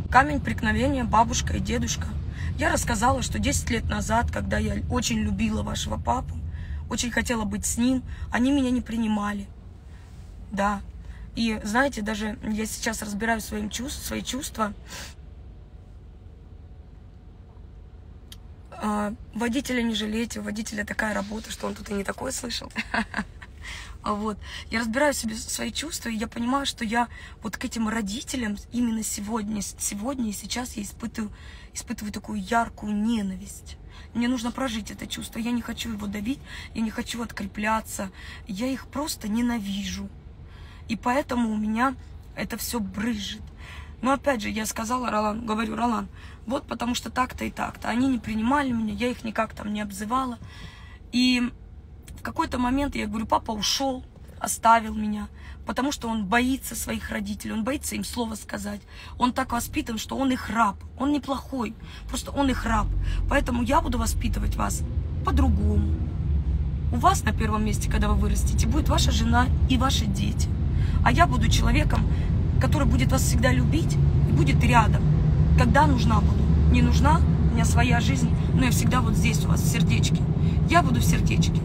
камень преткновения бабушка и дедушка. Я рассказала, что 10 лет назад, когда я очень любила вашего папу, очень хотела быть с ним, они меня не принимали. Да. И знаете, даже я сейчас разбираю свои чувства. Водителя не жалейте, у водителя такая работа, что он тут и не такое слышал. Вот. Я разбираю себе свои чувства, и я понимаю, что я вот к этим родителям именно сегодня и сейчас я испытываю такую яркую ненависть. Мне нужно прожить это чувство. Я не хочу его давить, я не хочу открепляться. Я их просто ненавижу. И поэтому у меня это все брызжет. Но опять же, я сказала Ролану, говорю, Ролан, вот потому что так-то и так-то. Они не принимали меня, я их никак там не обзывала. И в какой-то момент я говорю, папа ушел, оставил меня, потому что он боится своих родителей, он боится им слово сказать. Он так воспитан, что он их раб, он неплохой, просто он их раб. Поэтому я буду воспитывать вас по-другому. У вас на первом месте, когда вы вырастете, будет ваша жена и ваши дети. А я буду человеком, который будет вас всегда любить и будет рядом, когда нужна буду. Не нужна, у меня своя жизнь, но я всегда вот здесь у вас, в сердечке. Я буду в сердечке.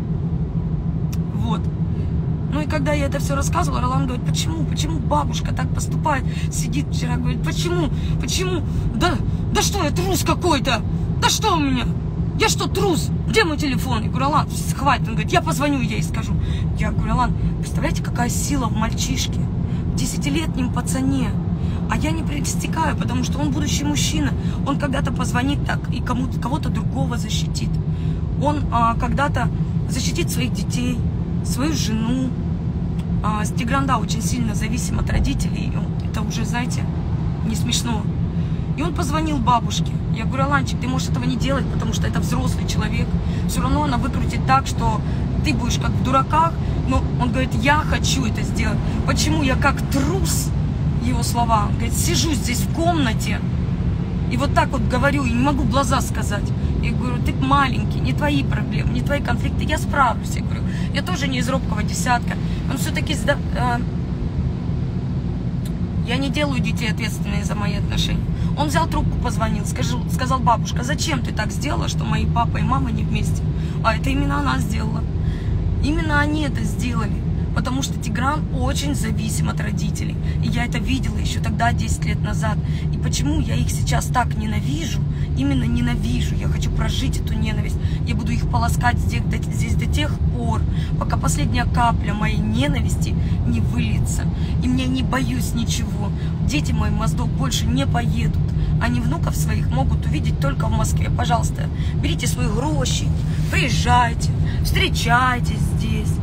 Вот. Ну и когда я это все рассказывала, Ролан говорит, почему бабушка так поступает? Сидит вчера, говорит, почему? Да что, я трус какой-то? Да что у меня? Я что, трус? Где мой телефон? Я говорю, Ролан, хватит. Он говорит, я позвоню ей скажу. Я говорю, Ролан, представляете, какая сила в мальчишке? 10-летнем пацане. А я не пристекаю, потому что он будущий мужчина. Он когда-то позвонит так и кого-то другого защитит. Он когда-то защитит своих детей, свою жену. Тигран, да, очень сильно зависим от родителей. Это уже, знаете, не смешно. И он позвонил бабушке. Я говорю, Аланчик, ты можешь этого не делать, потому что это взрослый человек. Все равно она выкрутит так, что ты будешь как в дураках. Но он говорит, я хочу это сделать. Почему я как трус, его слова, он говорит, сижу здесь в комнате и вот так вот говорю, и не могу в глаза сказать. Я говорю, ты маленький, не твои проблемы, не твои конфликты, я справлюсь. Я говорю, я тоже не из робкого десятка. Он все-таки... Я не делаю детей ответственными за мои отношения. Он взял трубку, позвонил, сказал, бабушка, зачем ты так сделала, что мои папа и мама не вместе? А это именно она сделала. Именно они это сделали. Потому что Тигран очень зависим от родителей. И я это видела еще тогда, 10 лет назад. И почему я их сейчас так ненавижу? Именно ненавижу. Я хочу прожить эту ненависть. Я буду их полоскать здесь до тех пор, пока последняя капля моей ненависти не выльется. И мне не боюсь ничего. Дети мои в Моздок больше не поедут. Они внуков своих могут увидеть только в Москве. Пожалуйста, берите свои гроши, приезжайте, встречайтесь здесь.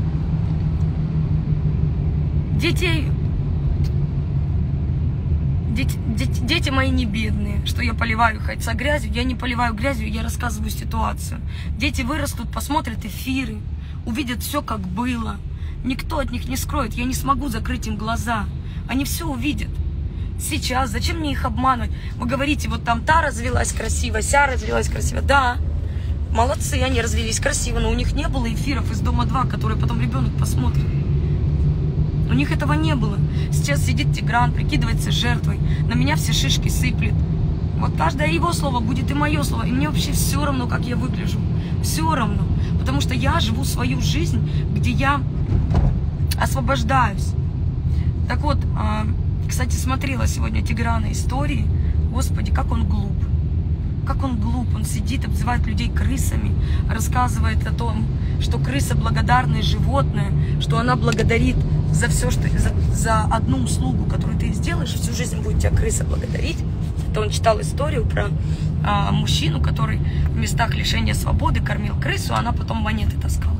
Дети мои не бедные, что я поливаю хайца грязью. Я не поливаю грязью, я рассказываю ситуацию. Дети вырастут, посмотрят эфиры, увидят все, как было. Никто от них не скроет, я не смогу закрыть им глаза. Они все увидят. Сейчас, зачем мне их обманывать? Вы говорите, вот там та развелась красиво, ся развелась красиво. Да, молодцы, они развелись красиво, но у них не было эфиров из Дома 2, которые потом ребенок посмотрит. У них этого не было. Сейчас сидит Тигран, прикидывается жертвой. На меня все шишки сыплет. Вот каждое его слово будет и мое слово. И мне вообще все равно, как я выгляжу. Все равно. Потому что я живу свою жизнь, где я освобождаюсь. Так вот, кстати, смотрела сегодня Тиграна истории. Господи, как он глуп. Как он глуп. Он сидит, обзывает людей крысами. Рассказывает о том, что крыса благодарное животное, что она благодарит за все, что за одну услугу, которую ты сделаешь, всю жизнь будет тебя крыса благодарить. Это он читал историю про мужчину, который в местах лишения свободы кормил крысу, а она потом монеты таскала.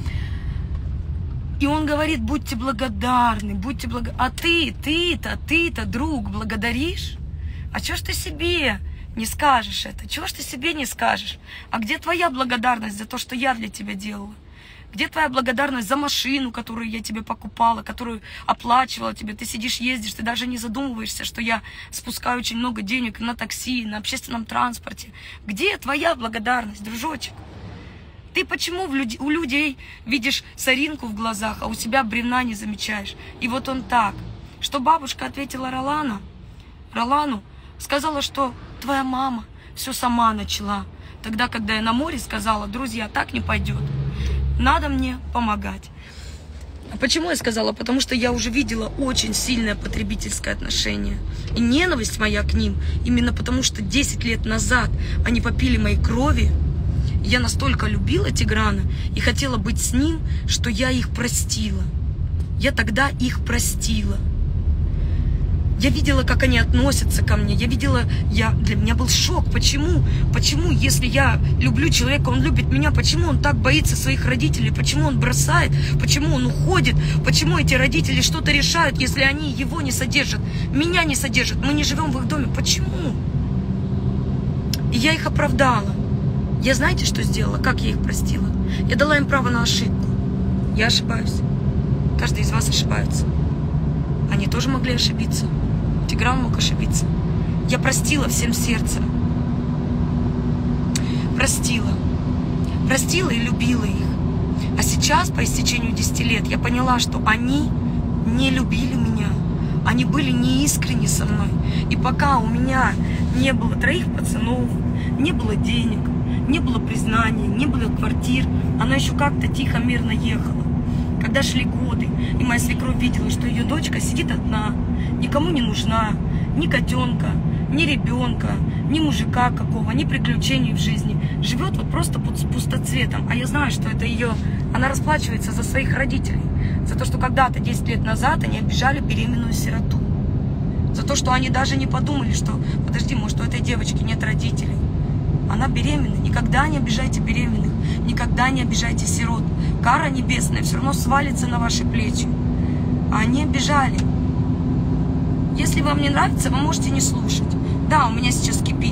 И он говорит, будьте благодарны, будьте благодарны. А ты-то, друг, благодаришь? А чего ж ты себе не скажешь это? Чего ж ты себе не скажешь? А где твоя благодарность за то, что я для тебя делала? Где твоя благодарность за машину, которую я тебе покупала, которую оплачивала тебе? Ты сидишь, ездишь, ты даже не задумываешься, что я спускаю очень много денег на такси, на общественном транспорте. Где твоя благодарность, дружочек? Ты почему у людей видишь соринку в глазах, а у себя бревна не замечаешь? И вот он так. Что бабушка ответила Ролану? Сказала, что твоя мама все сама начала. Тогда, когда я на море, сказала: друзья, так не пойдет. Надо мне помогать. А почему я сказала? Потому что я уже видела очень сильное потребительское отношение. И ненависть моя к ним, именно потому что 10 лет назад они попили моей крови. Я настолько любила Тиграна и хотела быть с ним, что я их простила. Я тогда их простила. Я видела, как они относятся ко мне. Для меня был шок. Почему, если я люблю человека, он любит меня, почему он так боится своих родителей, почему он бросает, почему он уходит, почему эти родители что-то решают, если они его не содержат, меня не содержат, мы не живем в их доме. Почему? И я их оправдала. Я знаете, что сделала? Как я их простила? Я дала им право на ошибку. Я ошибаюсь. Каждый из вас ошибается. Они тоже могли ошибиться. Тигран мог ошибиться. Я простила всем сердцем. Простила. Простила и любила их. А сейчас, по истечению 10 лет, я поняла, что они не любили меня. Они были неискренни со мной. И пока у меня не было 3 пацанов, не было денег, не было признания, не было квартир, она еще как-то тихо, мирно ехала. Когда шли годы, и моя свекровь видела, что ее дочка сидит одна, никому не нужна, ни котенка, ни ребенка, ни мужика какого, ни приключений в жизни. Живет вот просто пустоцветом. А я знаю, что это ее... Она расплачивается за своих родителей. За то, что когда-то, 10 лет назад, они обижали беременную сироту. За то, что они даже не подумали, что... Подожди, может, у этой девочки нет родителей. Она беременна. Никогда не обижайте беременных. Никогда не обижайте сирот. Кара небесная все равно свалится на ваши плечи. А они обижали. Если вам не нравится, вы можете не слушать. Да, у меня сейчас кипит.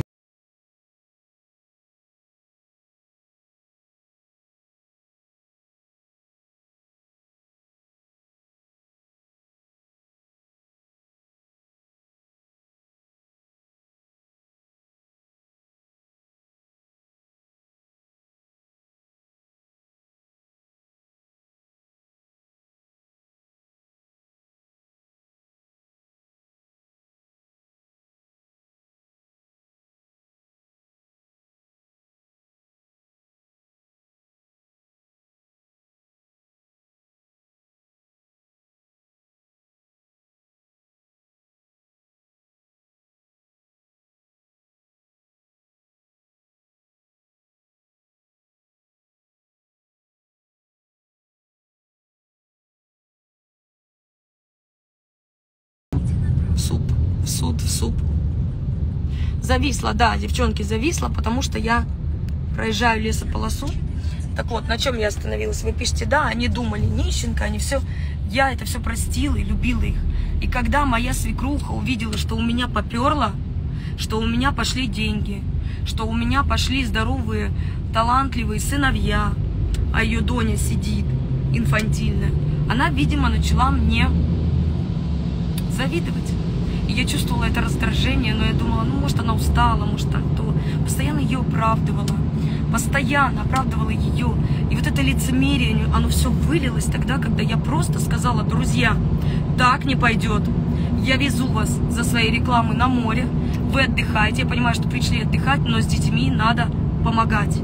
В суп. Зависла, да, девчонки, зависла, потому что я проезжаю лесополосу. Так вот, на чем я остановилась? Вы пишете, да, они думали, нищенка, они все... Я это все простила и любила их. И когда моя свекруха увидела, что у меня поперло, что у меня пошли деньги, что у меня пошли здоровые, талантливые сыновья, а ее Доня сидит инфантильная, она, видимо, начала мне завидовать. И я чувствовала это раздражение, но я думала, ну, может, она устала, может, так то. Постоянно ее оправдывала. Постоянно оправдывала ее. И вот это лицемерие, оно все вылилось тогда, когда я просто сказала: друзья, так не пойдет. Я везу вас за свои рекламы на море. Вы отдыхаете. Я понимаю, что пришли отдыхать, но с детьми надо помогать.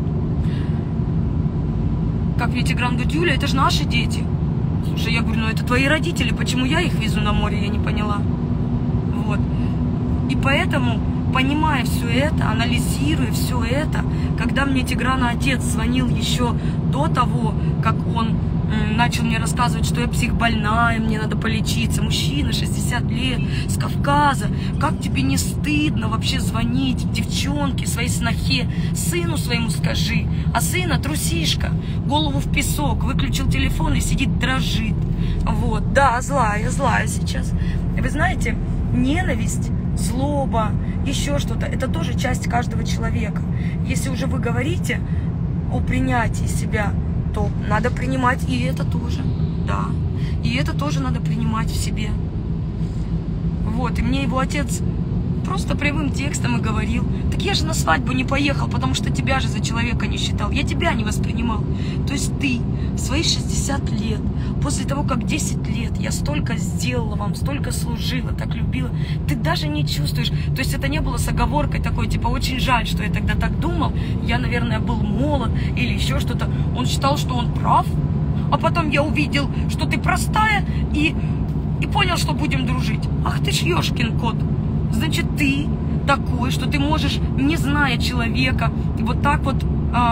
Как мне Тигран говорит: Юля, это же наши дети. Слушай, я говорю, ну это твои родители, почему я их везу на море, я не поняла. Вот. И поэтому, понимая все это, анализируя все это, когда мне Тиграна отец звонил еще до того, как он начал мне рассказывать, что я психбольная, мне надо полечиться, мужчина, 60 лет, с Кавказа, как тебе не стыдно вообще звонить девчонке, своей снохе, сыну своему скажи, а сына трусишка, голову в песок, выключил телефон и сидит, дрожит. Вот, да, злая сейчас. И вы знаете, ненависть, злоба, еще что-то, это тоже часть каждого человека. Если уже вы говорите о принятии себя, то надо принимать и это тоже, да. И это тоже надо принимать в себе. Вот, и мне его отец просто прямым текстом и говорил: так я же на свадьбу не поехал, потому что тебя же за человека не считал, я тебя не воспринимал. То есть ты в свои 60 лет, после того, как 10 лет я столько сделала вам, столько служила, так любила, ты даже не чувствуешь. То есть это не было с оговоркой такой, типа, очень жаль, что я тогда так думал, я, наверное, был молод или еще что-то. Он считал, что он прав, а потом я увидел, что ты простая, и понял, что будем дружить. Ах ты ж ёшкин кот. Значит, ты такой, что ты можешь, не зная человека, вот так вот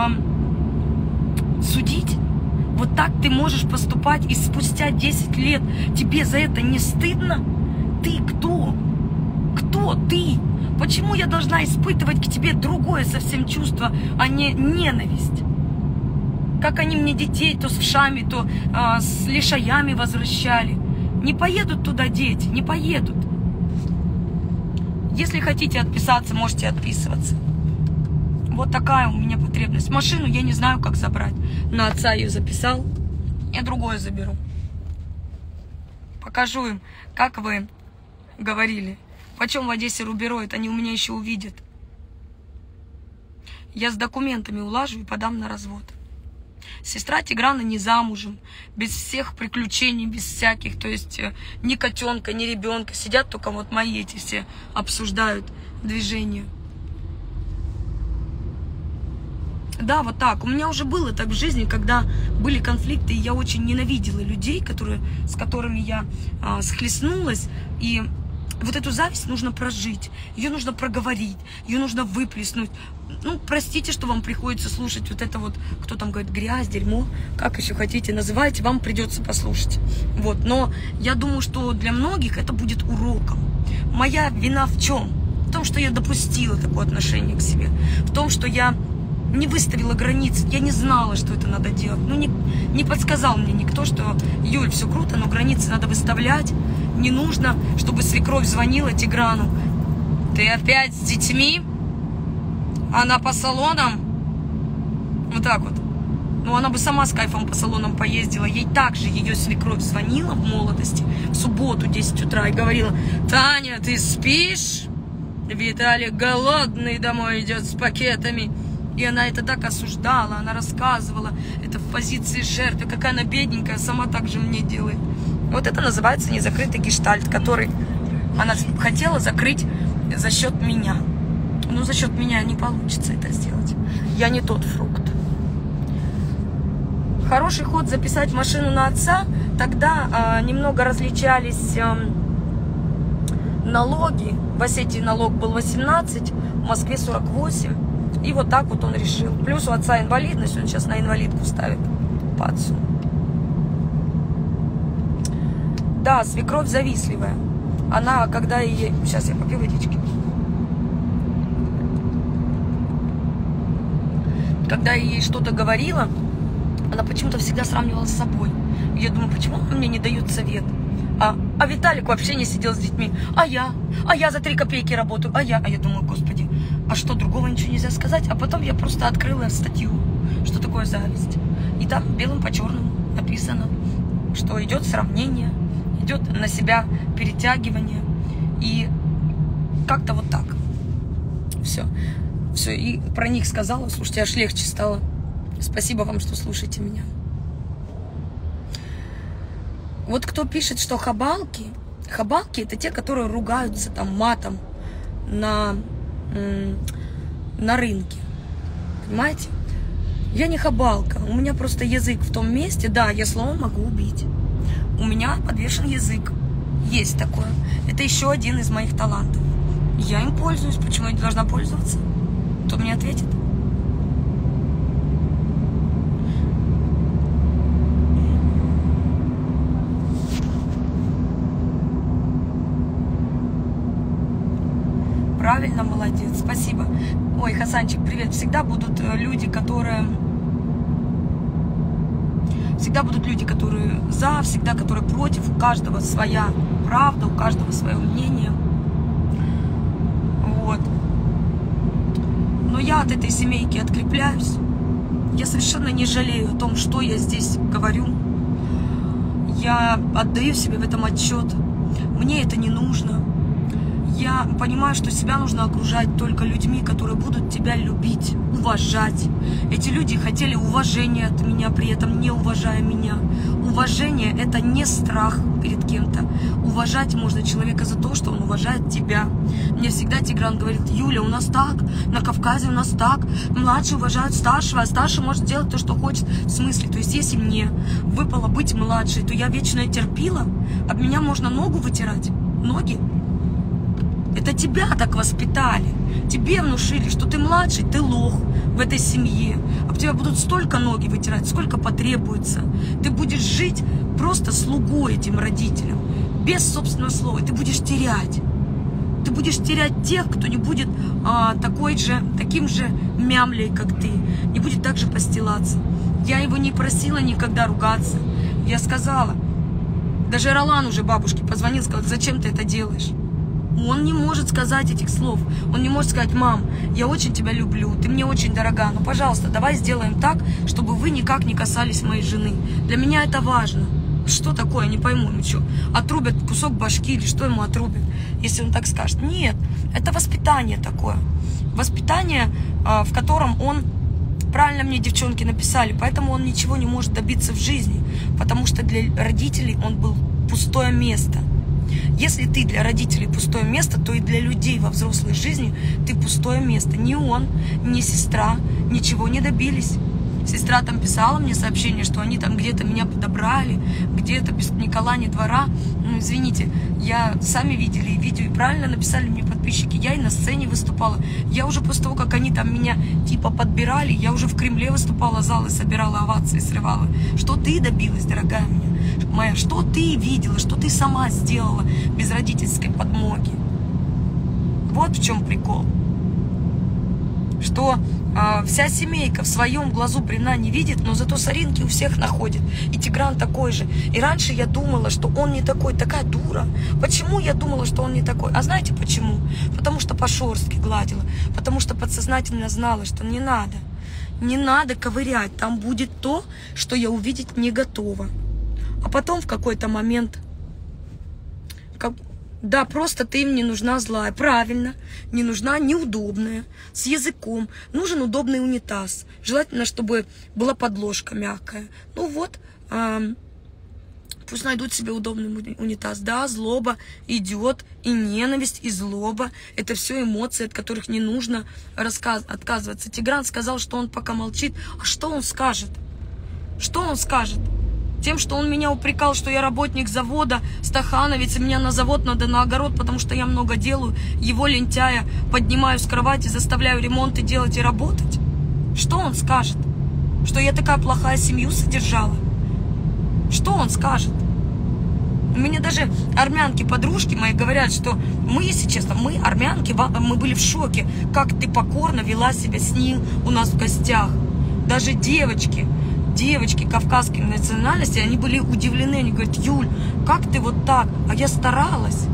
судить. Вот так ты можешь поступать, и спустя 10 лет тебе за это не стыдно? Ты кто? Кто ты? Почему я должна испытывать к тебе другое совсем чувство, а не ненависть? Как они мне детей то с вшами, то с лишаями возвращали. Не поедут туда дети, не поедут. Если хотите отписаться, можете отписываться. Вот такая у меня потребность. Машину я не знаю, как забрать. На отца ее записал, я другое заберу. Покажу им, как вы говорили. Почем в Одессе рубероид, они у меня еще увидят. Я с документами улажу и подам на развод. Сестра Тиграна не замужем, без всех приключений, без всяких, то есть ни котенка, ни ребенка. Сидят только вот мои эти все, обсуждают движение. Да, вот так. У меня уже было так в жизни, когда были конфликты, и я очень ненавидела людей, с которыми я схлестнулась. И вот эту зависть нужно прожить, ее нужно проговорить, ее нужно выплеснуть. Ну, простите, что вам приходится слушать вот это вот, кто там говорит, грязь, дерьмо, как еще хотите называйте, вам придется послушать. Вот, но я думаю, что для многих это будет уроком. Моя вина в чем? В том, что я допустила такое отношение к себе, в том, что я не выставила границ, я не знала, что это надо делать. Ну, не подсказал мне никто, что, Юль, все круто, но границы надо выставлять. Не нужно, чтобы свекровь звонила Тиграну. Ты опять с детьми? Она по салонам? Вот так вот. Ну, она бы сама с кайфом по салонам поездила. Ей также ее свекровь звонила в молодости в субботу 10 утра и говорила: Таня, ты спишь? Виталик голодный домой идет с пакетами. И она это так осуждала, она рассказывала это в позиции жертвы, какая она бедненькая, сама так же мне делает. Вот это называется незакрытый гештальт, который она хотела закрыть за счет меня. Но за счет меня не получится это сделать. Я не тот фрукт. Хороший ход записать машину на отца. Тогда немного различались налоги. В Осетии налог был 18, в Москве 48. И вот так вот он решил. Плюс у отца инвалидность, он сейчас на инвалидку ставит по отцу. Да, свекровь завистливая. Она, когда ей... Сейчас я попью водички. Когда я ей что-то говорила, она почему-то всегда сравнивала с собой. И я думаю, почему она мне не дает совет? А Виталик вообще не сидел с детьми. А я за 3 копейки работаю. А я думаю, господи, а что, другого ничего нельзя сказать? А потом я просто открыла статью, что такое зависть. И там белым по черному написано, что идет сравнение, идет на себя перетягивание. И как-то вот так. Все. И про них сказала. Слушайте, аж легче стало. Спасибо вам, что слушаете меня. Вот кто пишет, что хабалки это те, которые ругаются там матом на рынке. Понимаете? Я не хабалка. У меня просто язык в том месте. Да, я словом могу убить. У меня подвешен язык. Есть такое. Это еще один из моих талантов. Я им пользуюсь. Почему я не должна пользоваться? Кто мне ответит? Правильно, молодец, спасибо. Ой, Хасанчик, привет. Всегда будут люди, которые за, всегда которые против. У каждого своя правда, у каждого свое мнение. Вот. Но я от этой семейки открепляюсь. Я совершенно не жалею о том, что я здесь говорю. Я отдаю себе в этом отчет. Мне это не нужно. я понимаю, что себя нужно окружать только людьми, которые будут тебя любить, уважать. Эти люди хотели уважения от меня, при этом не уважая меня. Уважение – это не страх перед кем-то. Уважать можно человека за то, что он уважает тебя. Мне всегда Тигран говорит: Юля, у нас так, на Кавказе у нас так, младшие уважают старшего, а старший может делать то, что хочет. В смысле? То есть если мне выпало быть младшей, то я вечно терпила, об меня можно ногу вытирать. Ноги? Это тебя так воспитали. Тебе внушили, что ты младший, ты лох в этой семье. Об тебя будут столько ноги вытирать, сколько потребуется. Ты будешь жить просто слугой этим родителям, без собственного слова. Ты будешь терять. Ты будешь терять тех, кто не будет таким же мямлей, как ты. Не будет так же постилаться. Я его не просила никогда ругаться. Я сказала. Даже Ролан уже бабушке позвонил, сказал: зачем ты это делаешь? Он не может сказать этих слов. Он не может сказать: мам, я очень тебя люблю, ты мне очень дорога, но, пожалуйста, давай сделаем так, чтобы вы никак не касались моей жены. Для меня это важно. Что такое, не пойму, ну что, отрубят кусок башки или что ему отрубят, если он так скажет? Нет, это воспитание такое. Воспитание, в котором он, правильно мне девчонки написали, поэтому он ничего не может добиться в жизни, потому что для родителей он был пустое место. Если ты для родителей пустое место, то и для людей во взрослой жизни ты пустое место. Ни он, ни сестра ничего не добились. Сестра там писала мне сообщение, что они там где-то меня подобрали, где-то без ни кола, ни двора. Ну, извините, сами видели видео, и правильно написали мне подписчики. Я и на сцене выступала. Я уже после того, как они там меня типа подбирали, я уже в Кремле выступала, залы собирала, овации срывала. Что ты добилась, дорогая моя? Что ты видела, что ты сама сделала без родительской подмоги? Вот в чем прикол. Что вся семейка в своем глазу бревна не видит, но зато соринки у всех находит. И Тигран такой же. И раньше я думала, что он не такой. Такая дура. Почему я думала, что он не такой? А знаете почему? Потому что по-шорстки гладила. Потому что подсознательно знала, что не надо. Не надо ковырять. Там будет то, что я увидеть не готова. А потом в какой-то момент... Да, просто ты им не нужна злая. Правильно. Не нужна неудобная. С языком. Нужен удобный унитаз. Желательно, чтобы была подложка мягкая. Ну вот. Пусть найдут себе удобный унитаз. Да, злоба идет. И ненависть, и злоба. Это все эмоции, от которых не нужно отказываться. Тигран сказал, что он пока молчит. А что он скажет? Что он скажет? Тем, что он меня упрекал, что я работник завода, стахановец, и меня на завод надо на огород, потому что я много делаю, его лентяя поднимаю с кровати, заставляю ремонты делать и работать. Что он скажет? Что я такая плохая, семью содержала? Что он скажет? У меня даже армянки, подружки мои, говорят, что мы, если честно, мы, армянки, мы были в шоке, как ты покорно вела себя с ним у нас в гостях. Даже девочки кавказской национальности, они были удивлены, они говорят: Юль, как ты вот так? А я старалась.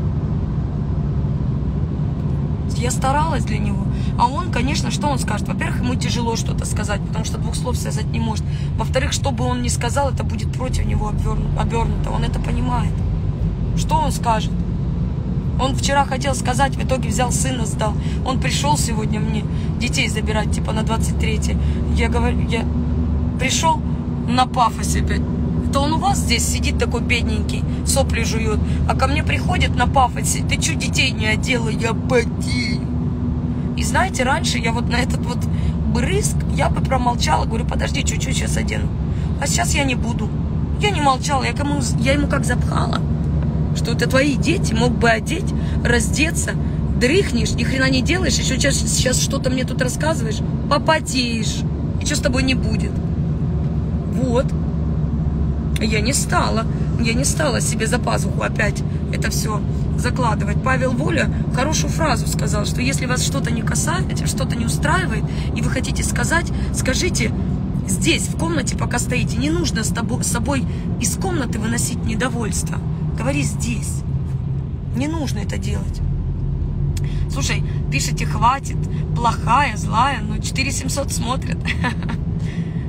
Я старалась для него. А он, конечно, что он скажет? Во-первых, ему тяжело что-то сказать, потому что двух слов связать не может. Во-вторых, что бы он ни сказал, это будет против него обернуто. Он это понимает. Что он скажет? Он вчера хотел сказать, в итоге взял сына, сдал. Он пришел сегодня мне детей забирать, типа на 23-е. Я говорю, я пришел на пафосе опять. Это он у вас здесь сидит такой бедненький, сопли жует. А ко мне приходит на пафосе: ты что, детей не одела? Я потею. И знаете, раньше я вот на этот вот брызг, я бы промолчала, говорю: подожди, чуть-чуть сейчас одену. А сейчас я не буду. Я не молчала, я ему как запхала, что это твои дети, мог бы одеть, раздеться, дрыхнешь, ни хрена не делаешь, еще сейчас что-то мне тут рассказываешь, попотеешь, ничего с тобой не будет. Вот. Я не стала себе за пазуху опять это все закладывать. Павел Воля хорошую фразу сказал, что если вас что-то не касается, что-то не устраивает, и вы хотите сказать, скажите здесь, в комнате, пока стоите. Не нужно с собой из комнаты выносить недовольство. Говори здесь. Не нужно это делать. Слушай, пишите: хватит, плохая, злая, но 4700 смотрят.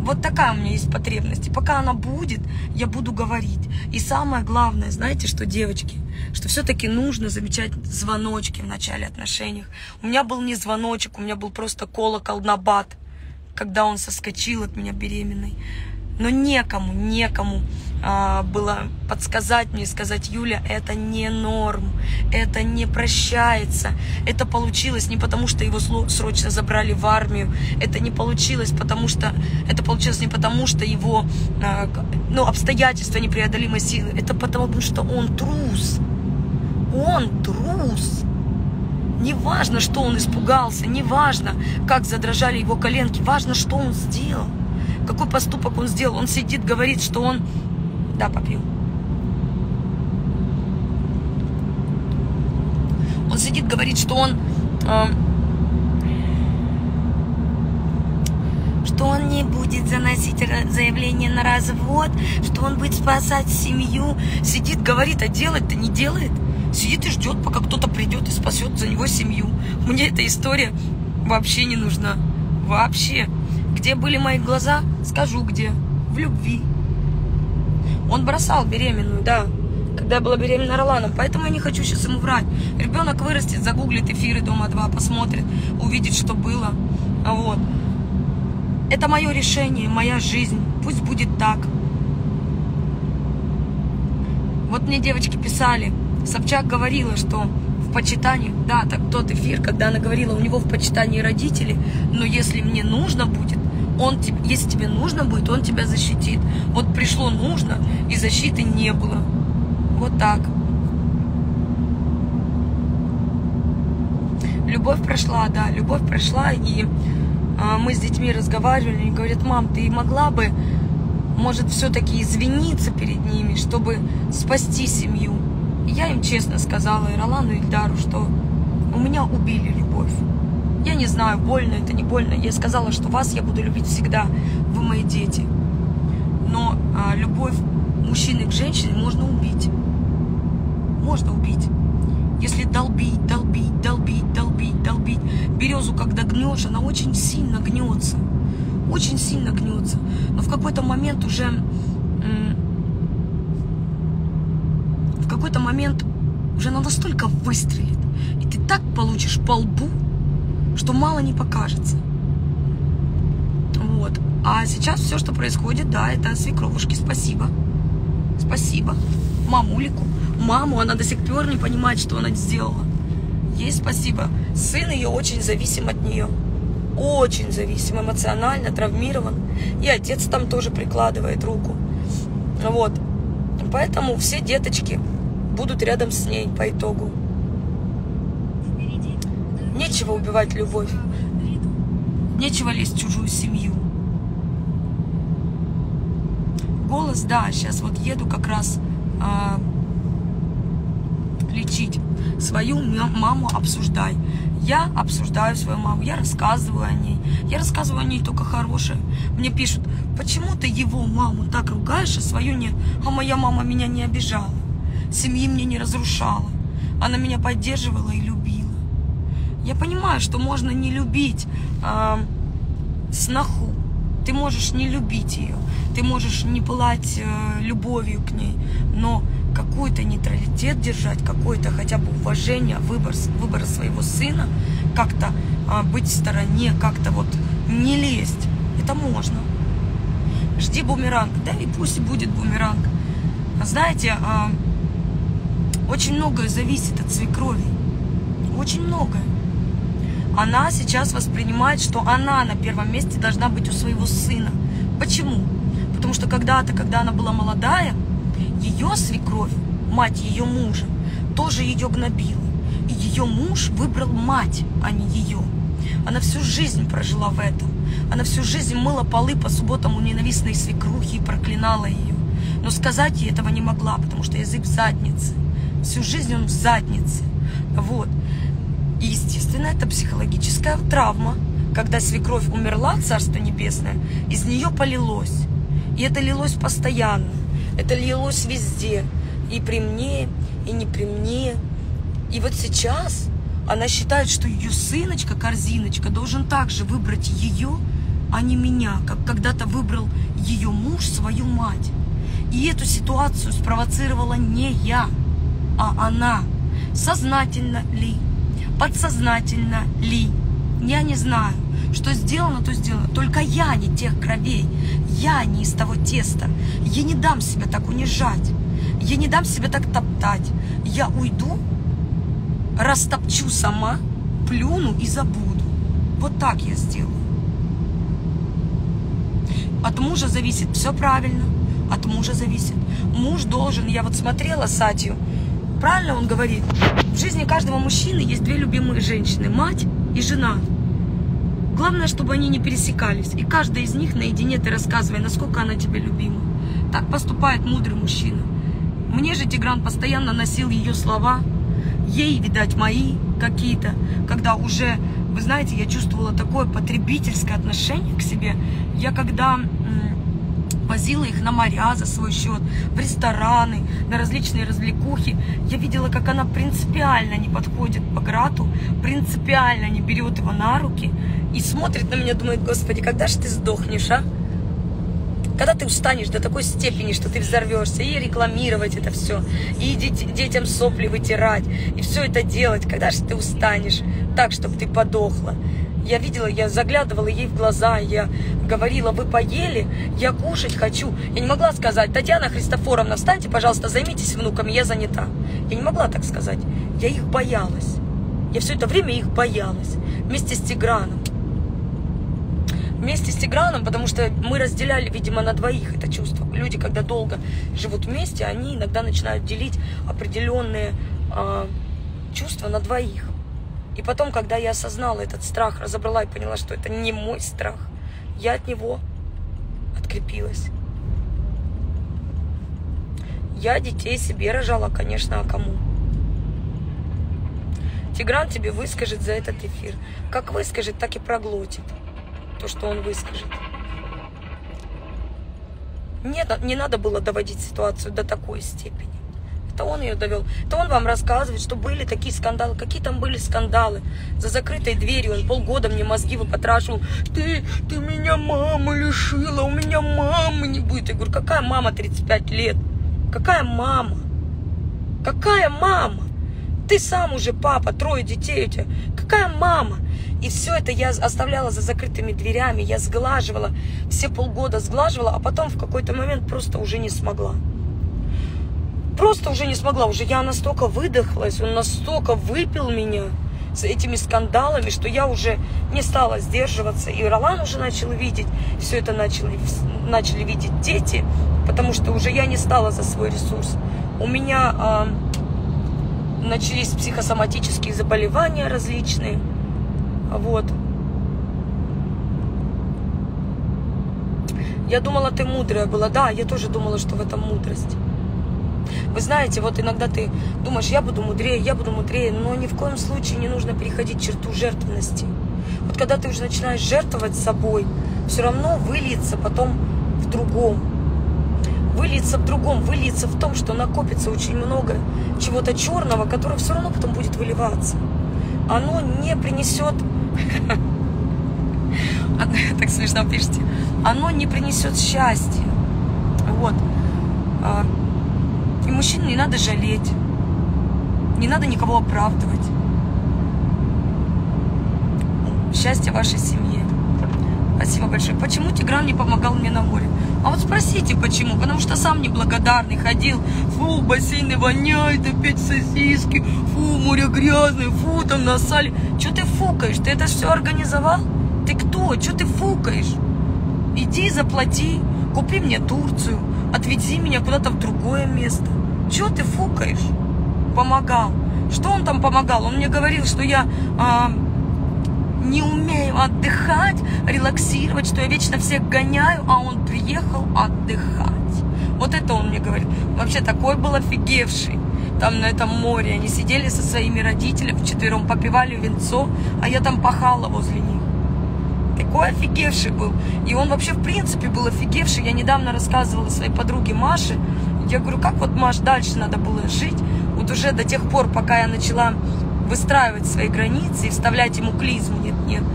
Вот такая у меня есть потребность. И пока она будет, я буду говорить. И самое главное, знаете, что, девочки, что все-таки нужно замечать звоночки в начале отношений. У меня был не звоночек, у меня был просто колокол на бат, когда он соскочил от меня беременной. Но некому было подсказать мне и сказать: Юля, это не норм, это не прощается. Это получилось не потому, что его срочно забрали в армию, это не получилось, это получилось не потому, что его обстоятельства непреодолимой силы, это потому, что он трус. Он трус. Неважно, что он испугался, неважно, как задрожали его коленки, важно, что он сделал. Какой поступок он сделал? Он сидит, говорит, что он... Да, попью. Он сидит, говорит, что он не будет заносить заявление на развод, что он будет спасать семью. Сидит, говорит, а делать-то не делает. Сидит и ждет, пока кто-то придет и спасет за него семью. Мне эта история вообще не нужна. Вообще. Где были мои глаза? Скажу, где. В любви. Он бросал беременную, да, когда я была беременна Роланом. Поэтому я не хочу сейчас ему врать. Ребенок вырастет, загуглит эфиры Дома-2, посмотрит, увидит, что было. Вот. Это мое решение, моя жизнь. Пусть будет так. Вот мне девочки писали. Собчак говорила, что в почитании, да, так тот эфир, когда она говорила, у него в почитании родители, но если мне нужно будет, если тебе нужно будет, он тебя защитит. Вот пришло нужно, и защиты не было. Вот так. Любовь прошла, да, любовь прошла, и мы с детьми разговаривали, и говорят: мам, ты могла бы, может, все-таки извиниться перед ними, чтобы спасти семью. И я им честно сказала, и Ролану, и Ильдару, что у меня убили любовь. Я не знаю, больно это, не больно. Я сказала, что вас я буду любить всегда, вы мои дети. Но любовь мужчины к женщине можно убить. Можно убить. Если долбить, долбить, долбить, долбить, долбить. Березу, когда гнешь, она очень сильно гнется. Очень сильно гнется. Но в какой-то момент уже... она настолько выстрелит. И ты так получишь по лбу, что мало не покажется. Вот. А сейчас все, что происходит, да, это свекровушке спасибо. Спасибо. Мамулику. Маму, она до сих пор не понимает, что она сделала. Ей спасибо. Сын ее очень зависим от нее. Очень зависим, эмоционально травмирован. И отец там тоже прикладывает руку. Вот. Поэтому все деточки будут рядом с ней по итогу. Нечего убивать любовь. Нечего лезть в чужую семью. Голос, да, сейчас вот еду как раз лечить. Свою маму обсуждай. Я обсуждаю свою маму, я рассказываю о ней. Я рассказываю о ней только хорошее. Мне пишут: почему ты его маму так ругаешь, а свою нет? А моя мама меня не обижала, семьи мне не разрушала. Она меня поддерживала и любила. Я понимаю, что можно не любить сноху. Ты можешь не любить ее, ты можешь не пылать любовью к ней, но какой-то нейтралитет держать, какое-то хотя бы уважение, выбор своего сына, как-то быть в стороне, как-то вот не лезть. Это можно. Жди бумеранг. Да, и пусть и будет бумеранг. Знаете, очень многое зависит от свекрови. Очень многое. Она сейчас воспринимает, что она на первом месте должна быть у своего сына. Почему? Потому что когда-то, когда она была молодая, ее свекровь, мать ее мужа, тоже ее гнобила. И ее муж выбрал мать, а не ее. Она всю жизнь прожила в этом. Она всю жизнь мыла полы по субботам у ненавистной свекрухи и проклинала ее. Но сказать ей этого не могла, потому что язык в заднице. Всю жизнь он в заднице. Вот. И, естественно, это психологическая травма. Когда свекровь умерла, Царство Небесное, из нее полилось. И это лилось постоянно. Это лилось везде. И при мне, и не при мне. И вот сейчас она считает, что ее сыночка, корзиночка, должен также выбрать ее а не меня, как когда-то выбрал ее муж свою мать. И эту ситуацию спровоцировала не я, а она. Сознательно ли, подсознательно ли, я не знаю. Что сделано, то сделано. Только я не тех кровей, я не из того теста. Я не дам себя так унижать, я не дам себя так топтать. Я уйду, растопчу сама, плюну и забуду. Вот так я сделаю. От мужа зависит все правильно, от мужа зависит. Муж должен, я вот смотрела Сатью, правильно он говорит, в жизни каждого мужчины есть две любимые женщины, мать и жена. Главное, чтобы они не пересекались, и каждая из них наедине ты рассказывай, насколько она тебе любима. Так поступает мудрый мужчина. Мне же Тигран постоянно носил ее слова, ей, видать, мои какие-то, когда уже, вы знаете, я чувствовала такое потребительское отношение к себе. Я когда возила их на моря за свой счет, в рестораны, на различные развлекухи, я видела, как она принципиально не подходит к Баграту, принципиально не берет его на руки и смотрит на меня, думает: Господи, когда же ты сдохнешь, а? Когда ты устанешь до такой степени, что ты взорвешься, и рекламировать это все, и детям сопли вытирать, и все это делать, когда же ты устанешь так, чтобы ты подохла? Я видела, я заглядывала ей в глаза, я говорила: вы поели, я кушать хочу. Я не могла сказать: Татьяна Христофоровна, встаньте, пожалуйста, займитесь внуками, я занята. Я не могла так сказать. Я их боялась. Я все это время их боялась. Вместе с Тиграном. Вместе с Тиграном, потому что мы разделяли, видимо, на двоих это чувство. Люди, когда долго живут вместе, они иногда начинают делить определенные чувства на двоих. И потом, когда я осознала этот страх, разобрала и поняла, что это не мой страх, я от него открепилась. Я детей себе рожала, конечно, а кому? Тигран тебе выскажет за этот эфир. Как выскажет, так и проглотит то, что он выскажет. Нет, не надо было доводить ситуацию до такой степени. Это он ее довел. Это он вам рассказывает, что были такие скандалы. Какие там были скандалы? За закрытой дверью он полгода мне мозги выпотрашивал. Ты меня маму лишила, у меня мамы не будет. Я говорю: какая мама 35 лет? Какая мама? Какая мама? Ты сам уже папа, 3 детей у тебя. Какая мама? И все это я оставляла за закрытыми дверями. Я сглаживала, все полгода сглаживала, а потом в какой-то момент просто уже не смогла. Просто уже не смогла. Уже я настолько выдохлась, он настолько выпил меня с этими скандалами, что я уже не стала сдерживаться. И Ролан уже начал видеть, все это начали видеть дети, потому что уже я не стала за свой ресурс. У меня начались психосоматические заболевания различные. Вот. Я думала, ты мудрая была. Да, я тоже думала, что в этом мудрость. Вы знаете, вот иногда ты думаешь: я буду мудрее, но ни в коем случае не нужно переходить черту жертвенности. Вот когда ты уже начинаешь жертвовать собой, все равно выльется потом в другом. Выльется в другом, выльется в том, что накопится очень много чего-то черного, которое все равно потом будет выливаться. Оно не принесет... Так смешно пишите. Оно не принесет счастья. Вот. И мужчин не надо жалеть. Не надо никого оправдывать. Счастья вашей семье. Спасибо большое. Почему Тигран не помогал мне на море? А вот спросите, почему. Потому что сам неблагодарный ходил. Фу, бассейны воняют, опять сосиски. Фу, море грязное. Фу, там насали. Че ты фукаешь? Ты это все организовал? Ты кто? Че ты фукаешь? Иди заплати. Купи мне Турцию. Отвези меня куда-то в другое место. Че ты фукаешь? Помогал. Что он там помогал? Он мне говорил, что я... не умею отдыхать, релаксировать, что я вечно всех гоняю, а он приехал отдыхать. Вот это он мне говорит. Вообще такой был офигевший. Там на этом море они сидели со своими родителями вчетвером, попивали винцо, а я там пахала возле них. Такой офигевший был. И он вообще в принципе был офигевший. Я недавно рассказывала своей подруге Маше. Я говорю: как вот, Маш, дальше надо было жить? Вот уже до тех пор, пока я начала выстраивать свои границы и вставлять ему клизму. Нет.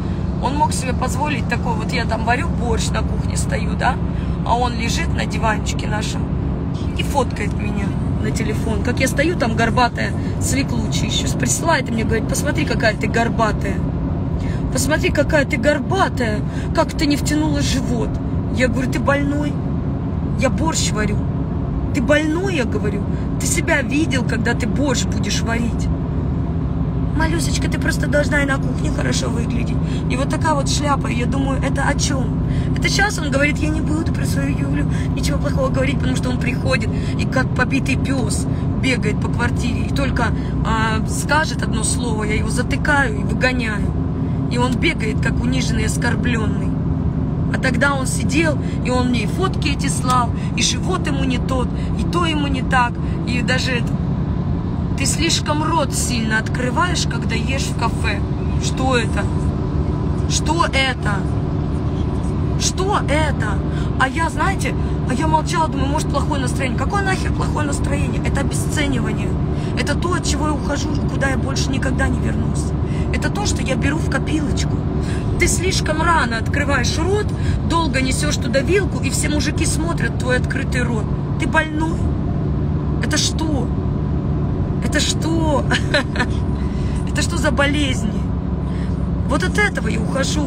Он мог себе позволить такой, вот я там варю борщ на кухне, стою, да, а он лежит на диванчике нашем и фоткает меня на телефон. Как я стою там горбатая, свеклу чищу, присылает и мне говорит: посмотри, какая ты горбатая. Посмотри, какая ты горбатая, как ты не втянула живот. Я говорю: ты больной? Я борщ варю. Ты больной, я говорю? Ты себя видел, когда ты борщ будешь варить? Малюсечка, ты просто должна и на кухне хорошо выглядеть. И вот такая вот шляпа, и я думаю, это о чем? Это сейчас он говорит: я не буду про свою Юлю ничего плохого говорить, потому что он приходит и как побитый пес бегает по квартире. И только скажет одно слово, я его затыкаю и выгоняю. И он бегает, как униженный, оскорбленный. А тогда он сидел, и он мне и фотки эти слал, и живот ему не тот, и то ему не так, и даже это... Ты слишком рот сильно открываешь, когда ешь в кафе. Что это? Что это? Что это? А я, знаете, я молчала, думаю, может, плохое настроение. Какое нахер плохое настроение? Это обесценивание. Это то, от чего я ухожу, куда я больше никогда не вернусь. Это то, что я беру в копилочку. Ты слишком рано открываешь рот, долго несешь туда вилку, и все мужики смотрят твой открытый рот. Ты больной? Это что? Это что? Это что за болезни? Вот от этого я ухожу.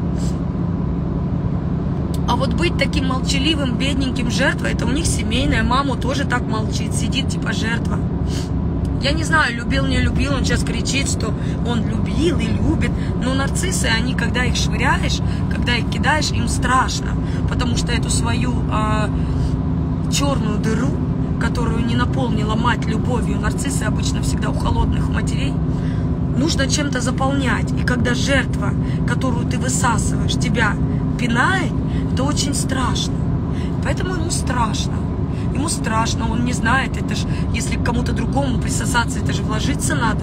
А вот быть таким молчаливым, бедненьким жертвой, это у них семейная, мама тоже так молчит, сидит типа жертва. Я не знаю, любил, не любил, он сейчас кричит, что он любил и любит. Но нарциссы, они, когда их швыряешь, когда их кидаешь, им страшно. Потому что эту свою черную дыру, которую не наполнила мать любовью, нарциссы обычно всегда у холодных матерей, нужно чем-то заполнять. И когда жертва, которую ты высасываешь, тебя пинает, это очень страшно. Поэтому ему страшно. Ему страшно, он не знает, это же, если к кому-то другому присосаться, это же вложиться надо.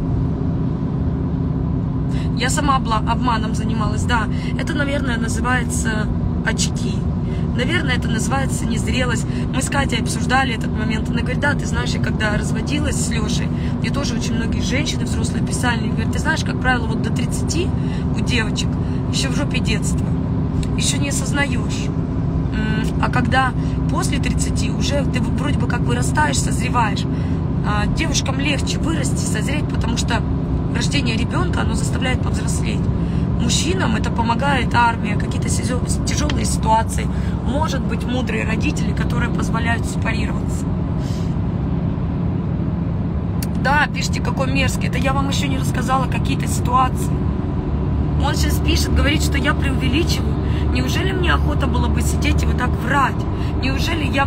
Я сама обманом занималась, да. Это, наверное, называется очки. Наверное, это называется незрелость. Мы с Катей обсуждали этот момент. Она говорит: да, ты знаешь, я когда разводилась с Лешей, мне тоже очень многие женщины взрослые писали, говорят: ты знаешь, как правило, вот до 30 у девочек еще в жопе детства, еще не осознаешь. А когда после 30 уже ты вроде бы как вырастаешь, созреваешь, девушкам легче вырасти, созреть, потому что рождение ребенка, оно заставляет повзрослеть. Мужчинам это помогает армия, какие-то тяжелые ситуации, может быть, мудрые родители, которые позволяют сепарироваться. Да, пишите, какой мерзкий, это я вам еще не рассказала какие-то ситуации. Он сейчас пишет, говорит, что я преувеличиваю. Неужели мне охота было бы сидеть и вот так врать? Неужели я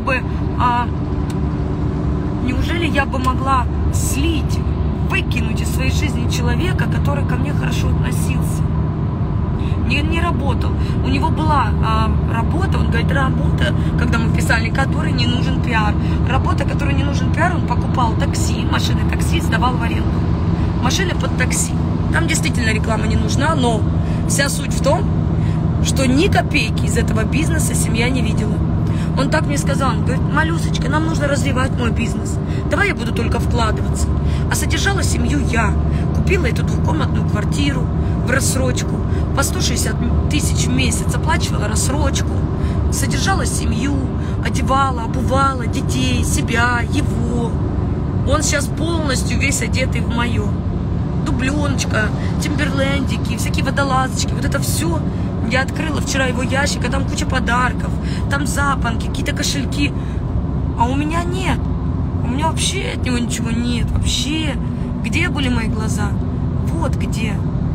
бы могла слить, выкинуть из своей жизни человека, который ко мне хорошо относился? Не работал. У него была работа, он говорит, работа, когда мы писали, которой не нужен пиар. Работа, которой не нужен пиар, он покупал такси, машины такси, сдавал в аренду. Машины под такси. Там действительно реклама не нужна, но вся суть в том, что ни копейки из этого бизнеса семья не видела. Он так мне сказал, он говорит: Малюсочка, нам нужно развивать мой бизнес. Давай я буду только вкладываться. А содержала семью я. Купила эту двухкомнатную квартиру в рассрочку. По 160 тысяч в месяц оплачивала рассрочку. Содержала семью, одевала, обувала детей, себя, его. Он сейчас полностью весь одетый в мое. Дубленочка, тимберлендики, всякие водолазочки. Вот это все. Я открыла вчера его ящик, а там куча подарков, там запонки, какие-то кошельки. А у меня нет. У меня вообще от него ничего нет. Вообще. Где были мои глаза? Вот где.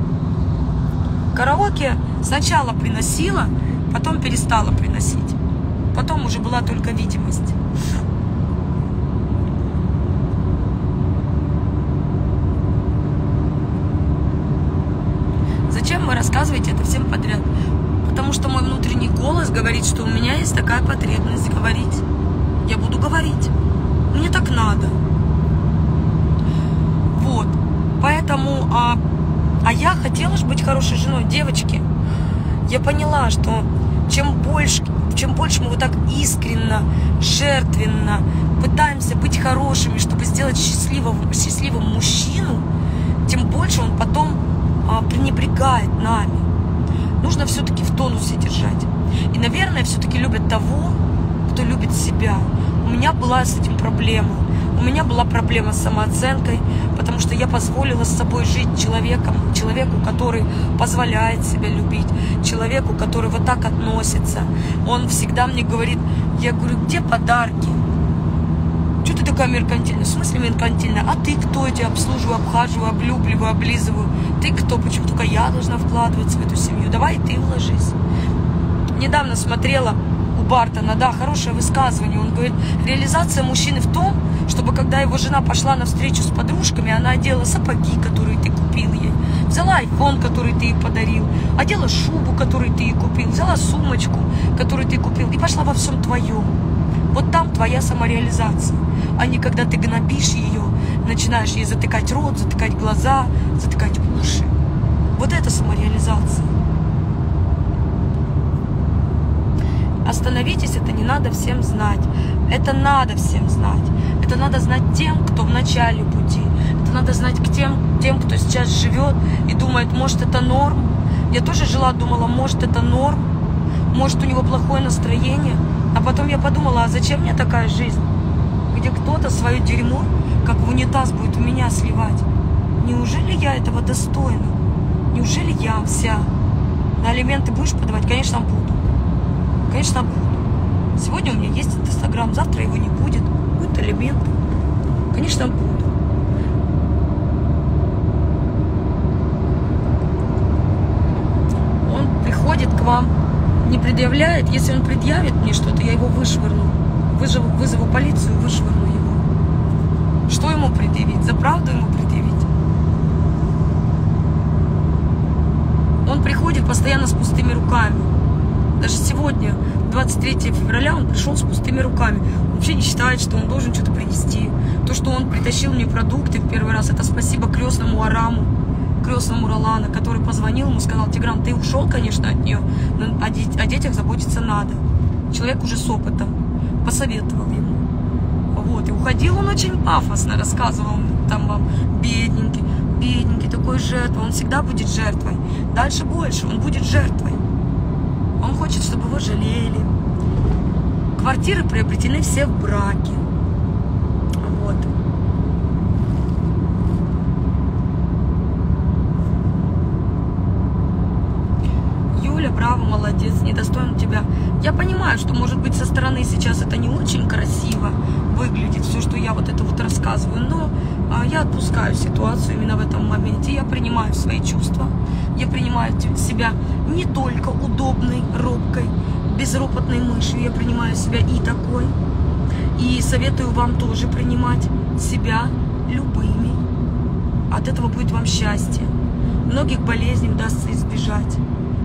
Караоке сначала приносила, потом перестала приносить. Потом уже была только видимость. Зачем вы рассказываете это всем подряд? Потому что мой внутренний голос говорит, что у меня есть такая потребность говорить. Я буду говорить. Мне так надо. Вот. Поэтому... А я хотела же быть хорошей женой. Девочки, я поняла, что чем больше мы вот так искренно, жертвенно пытаемся быть хорошими, чтобы сделать счастливым мужчину, тем больше он потом пренебрегает нами. нужно все-таки в тонусе держать. И, наверное, все-таки любят того, кто любит себя. У меня была с этим проблема. У меня была проблема с самооценкой, потому что я позволила с собой жить человеку, который позволяет себя любить, человеку, который вот так относится. Он всегда мне говорит, я говорю, где подарки? Что ты такая меркантильная? В смысле меркантильная? А ты кто? Я тебя обслуживаю, обхаживаю, облюбливаю, облизываю. Ты кто? Почему только я должна вкладываться в эту семью? Давай ты вложись. Недавно смотрела у Бартона, да, хорошее высказывание. Он говорит, реализация мужчины в том, чтобы когда его жена пошла на встречу с подружками, она одела сапоги, которые ты купил ей, взяла айфон, который ты ей подарил, одела шубу, которую ты ей купил, взяла сумочку, которую ты купил, и пошла во всем твоем. Вот там твоя самореализация. А не когда ты гнобишь ее, начинаешь ей затыкать рот, затыкать глаза, затыкать уши. Вот это самореализация. Остановитесь, это не надо всем знать. Это надо всем знать. Это надо знать тем, кто в начале пути. Это надо знать тем, кто сейчас живет и думает, может, это норм. Я тоже жила, думала, может, это норм. Может, у него плохое настроение. А потом я подумала, а зачем мне такая жизнь, где кто-то свое дерьмо, как в унитаз, будет у меня сливать? Неужели я этого достойна? Неужели я вся? На алименты будешь подавать? Конечно, буду. Конечно, буду. Сегодня у меня есть Инстаграм, завтра его не будет. Будут алименты. Конечно, буду. Он приходит к вам, не предъявляет. Если он предъявит мне что-то, я его вышвырну. Вызову полицию, вышвырну его. Что ему предъявить? За правду ему предъявить? Он приходит постоянно с пустыми руками. Даже сегодня, 23 февраля, он пришел с пустыми руками. Он вообще не считает, что он должен что-то принести. То, что он притащил мне продукты в первый раз, это спасибо крестному Араму, крестному Ролана, который позвонил ему, сказал, Тигран, ты ушел, конечно, от нее, но о детях заботиться надо. Человек уже с опытом, посоветовал ему. Вот. И уходил он очень пафосно, рассказывал там вам, бедненький, такой жертвой. Он всегда будет жертвой. Дальше больше, он будет жертвой. Он хочет, чтобы его жалели. Квартиры приобретены все в браке. Вот. Юля, браво, молодец, недостоин тебя. Я понимаю, что, может быть, со стороны сейчас это не очень красиво выглядит, все, что я вот это вот рассказываю, но я отпускаю ситуацию именно в этом моменте. Я принимаю свои чувства. Я принимаю себя не только удобной, робкой, безропотной мышью. Я принимаю себя и такой. И советую вам тоже принимать себя любыми. От этого будет вам счастье. Многих болезней удастся избежать.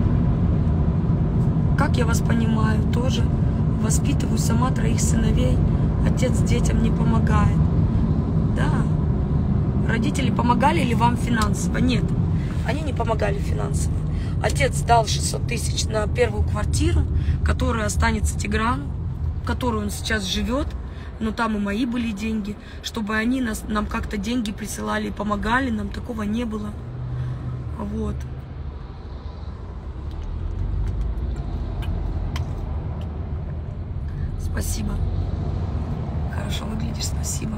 Как я вас понимаю, тоже воспитываю сама 3 сыновей. Отец детям не помогает. Да. Родители помогали ли вам финансово? Нет. Они не помогали финансово. Отец дал 600 тысяч на первую квартиру, которая останется Тиграну, в которой он сейчас живет, но там и мои были деньги, чтобы они нам как-то деньги присылали и помогали, нам такого не было. Вот. Спасибо. Хорошо выглядишь, спасибо.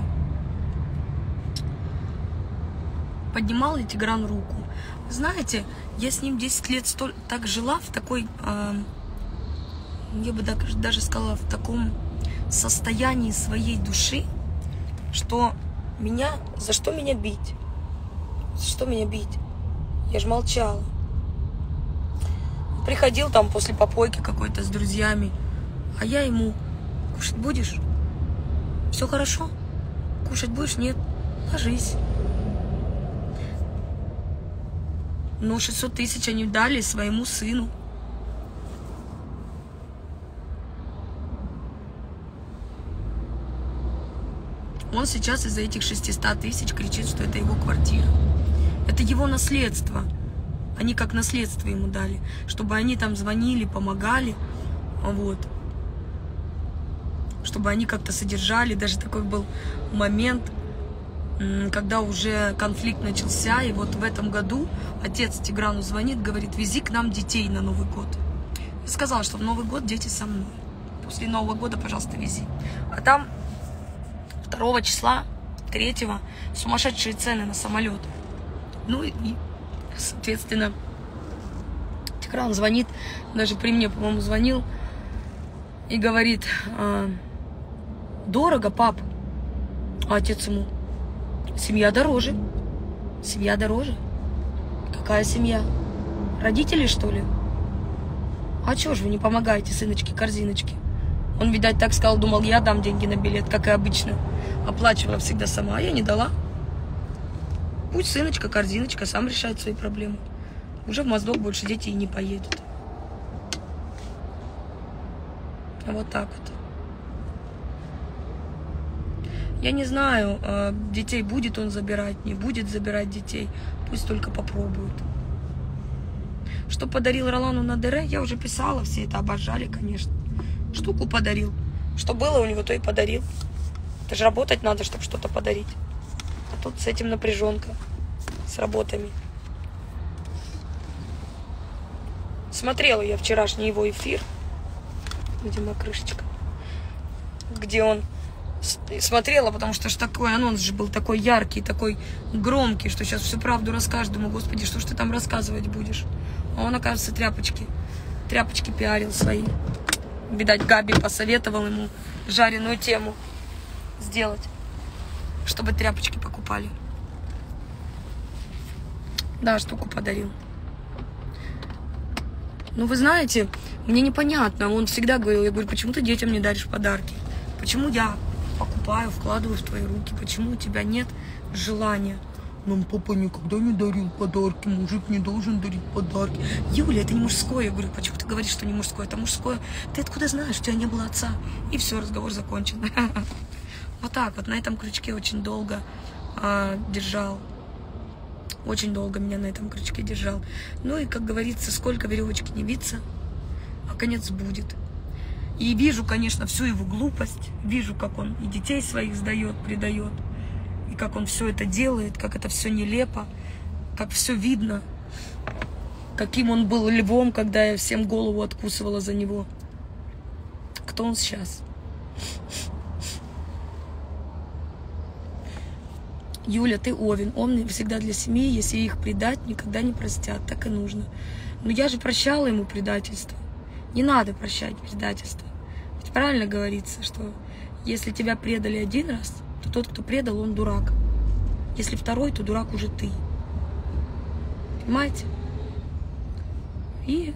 Поднимал ли Тигран руку? Знаете, я с ним 10 лет так жила в такой, я бы даже сказала, в таком состоянии своей души, что за что меня бить? За что меня бить? Я же молчала. Приходил там после попойки какой-то с друзьями, а я ему, кушать будешь? Все хорошо? Кушать будешь? Нет. Ложись. Но 600 тысяч они дали своему сыну. Он сейчас из-за этих 600 тысяч кричит, что это его квартира. Это его наследство. Они как наследство ему дали. Чтобы они там звонили, помогали. Вот. Чтобы они как-то содержали. Даже такой был момент. когда уже конфликт начался, и вот в этом году отец Тиграну звонит, говорит: вези к нам детей на Новый год. Я сказала, что в Новый год дети со мной. После Нового года, пожалуйста, вези. А там 2 числа, 3-го сумасшедшие цены на самолет. Ну и, соответственно, Тигран звонит, даже при мне, по-моему, звонил, и говорит: дорого, пап. А отец ему: семья дороже. Семья дороже? Какая семья? Родители, что ли? А чего же вы не помогаете, сыночки-корзиночки? Он, видать, так сказал, думал, я дам деньги на билет, как и обычно. Оплачивала всегда сама, а я не дала. Пусть сыночка-корзиночка сам решает свои проблемы. Уже в Моздок больше дети и не поедут. Вот так вот. Я не знаю, детей будет он забирать, не будет забирать детей. Пусть только попробуют. Что подарил Ролану на ДР, я уже писала, все это обожали, конечно. Штуку подарил. Что было у него, то и подарил. Это же работать надо, чтобы что-то подарить. А тут с этим напряженка. С работами. Смотрела я вчерашний его эфир. Где моя крышечка? Где он... Смотрела, потому что ж такой анонс же был такой яркий, такой громкий, что сейчас всю правду расскажешь. Думаю, господи, что ж ты там рассказывать будешь? А он, оказывается, тряпочки пиарил свои. Видать, Габи посоветовал ему жареную тему сделать, чтобы тряпочки покупали. Да, штуку подарил. Ну, вы знаете, мне непонятно. Он всегда говорил, я говорю, почему ты детям не даришь подарки? Почему я покупаю, вкладываю в твои руки? Почему у тебя нет желания? Нам папа никогда не дарил подарки, мужик не должен дарить подарки. Юля, это не мужское. Я говорю, почему ты говоришь, что не мужское? Это мужское. Ты откуда знаешь, у тебя не было отца? И все, разговор закончен. Вот так вот, на этом крючке очень долго держал. Очень долго меня на этом крючке держал. Ну и, как говорится, сколько веревочки не виться, а конец будет. И вижу, конечно, всю его глупость. Вижу, как он и детей своих сдает, предает. И как он все это делает, как это все нелепо, как все видно. Каким он был львом, когда я всем голову откусывала за него. Кто он сейчас? Юля, ты Овен. Он всегда для семьи, если их предать, никогда не простят. Так и нужно. Но я же прощала ему предательство. Не надо прощать предательство. Ведь правильно говорится, что если тебя предали один раз, то тот, кто предал, он дурак. Если второй, то дурак уже ты. Понимаете? И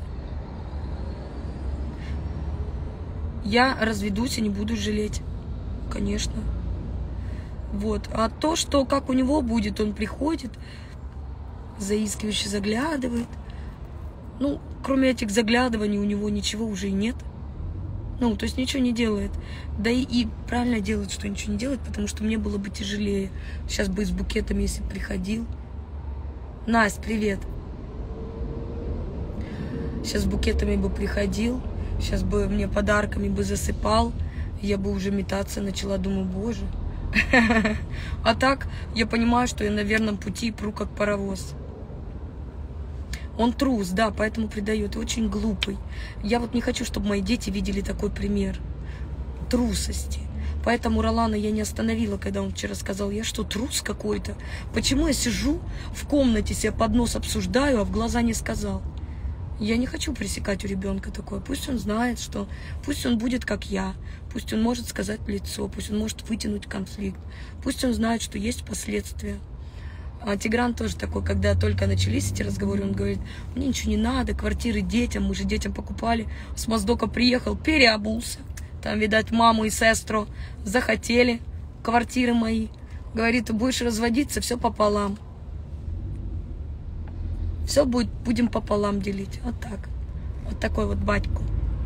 я разведусь и не буду жалеть. Конечно. Вот. А то, что как у него будет, он приходит, заискивающе заглядывает. Ну, кроме этих заглядываний у него ничего уже и нет. Ну, то есть ничего не делает. Да и правильно делает, что ничего не делает, потому что мне было бы тяжелее. Сейчас бы с букетами, если приходил. Настя, привет. Сейчас с букетами бы приходил, сейчас бы мне подарками бы засыпал. Я бы уже метаться начала, думаю, боже. А так я понимаю, что я на верном пути и пру как паровоз. Он трус, да, поэтому предает. И очень глупый. Я вот не хочу, чтобы мои дети видели такой пример трусости. Поэтому Ролана я не остановила, когда он вчера сказал, я что, трус какой-то? Почему я сижу в комнате, себе под нос обсуждаю, а в глаза не сказал? Я не хочу пресекать у ребенка такое. Пусть он знает, что... Пусть он будет как я. Пусть он может сказать в лицо. Пусть он может вытянуть конфликт. Пусть он знает, что есть последствия. А Тигран тоже такой, когда только начались эти разговоры, он говорит, мне ничего не надо, квартиры детям, мы же детям покупали. С Моздока приехал, переобулся. Там, видать, маму и сестру захотели квартиры мои. Говорит, ты будешь разводиться, все пополам. Все будем пополам делить. Вот так. Вот такой вот батьку.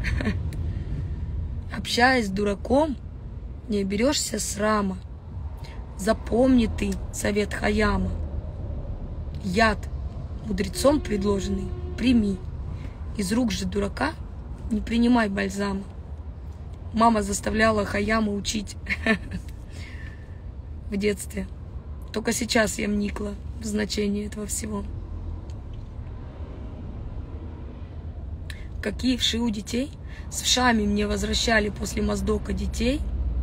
Общаясь с дураком, не берешься срама. Запомни ты совет Хаяма. Яд, мудрецом предложенный, прими. Из рук же дурака не принимай бальзама. Мама заставляла Хаяма учить в детстве. Только сейчас я вникла в значение этого всего. Какие вши у детей? С вшами мне возвращали после Моздока детей.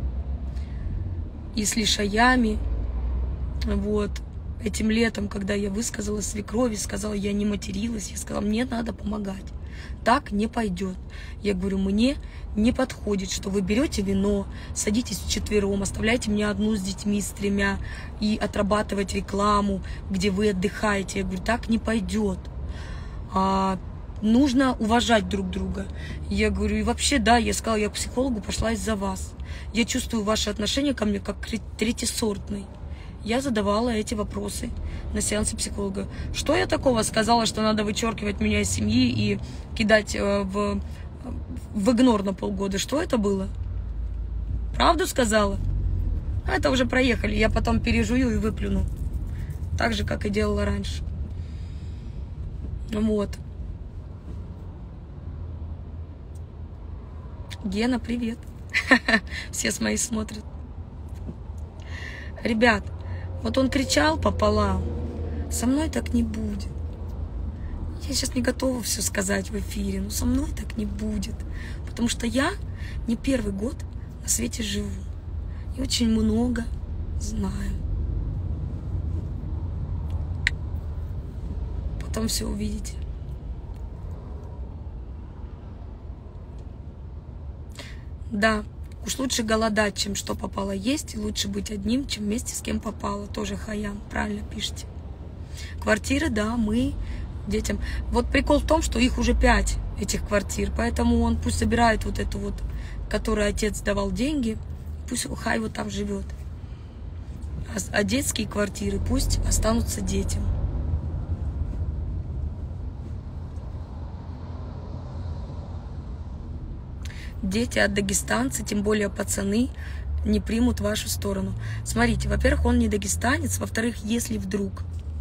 И с лишаями. Вот. Этим летом, когда я высказала свекрови, сказала, я не материлась, я сказала, мне надо помогать. Так не пойдет. Я говорю, мне не подходит, что вы берете вино, садитесь вчетвером, оставляете меня одну с детьми, с 3, и отрабатывать рекламу, где вы отдыхаете. Я говорю, так не пойдет. Нужно уважать друг друга. Я говорю, и вообще, да, я сказала, я к психологу пошла из-за вас. Я чувствую ваше отношение ко мне как к третьесортной. Я задавала эти вопросы на сеансе психолога. Что я такого сказала, что надо вычеркивать меня из семьи и кидать в игнор на полгода? Что это было? Правду сказала? Это уже проехали. Я потом пережую и выплюну. Так же, как и делала раньше. Вот. Гена, привет. Все с мои смотрят. Ребят, вот он кричал пополам. Со мной так не будет. Я сейчас не готова все сказать в эфире, но со мной так не будет. Потому что я не первый год на свете живу. И очень много знаю. Потом все увидите. Да, уж лучше голодать, чем что попало есть, и лучше быть одним, чем вместе с кем попало. Тоже Хаян, правильно пишете. Квартиры, да, мы детям. Вот прикол в том, что их уже 5, этих квартир, поэтому он пусть собирает вот эту вот, которой отец давал деньги, пусть хай вот там живет. А детские квартиры пусть останутся детям. Дети от дагестанца, тем более пацаны, не примут вашу сторону. Смотрите, во-первых, он не дагестанец, во-вторых, если вдруг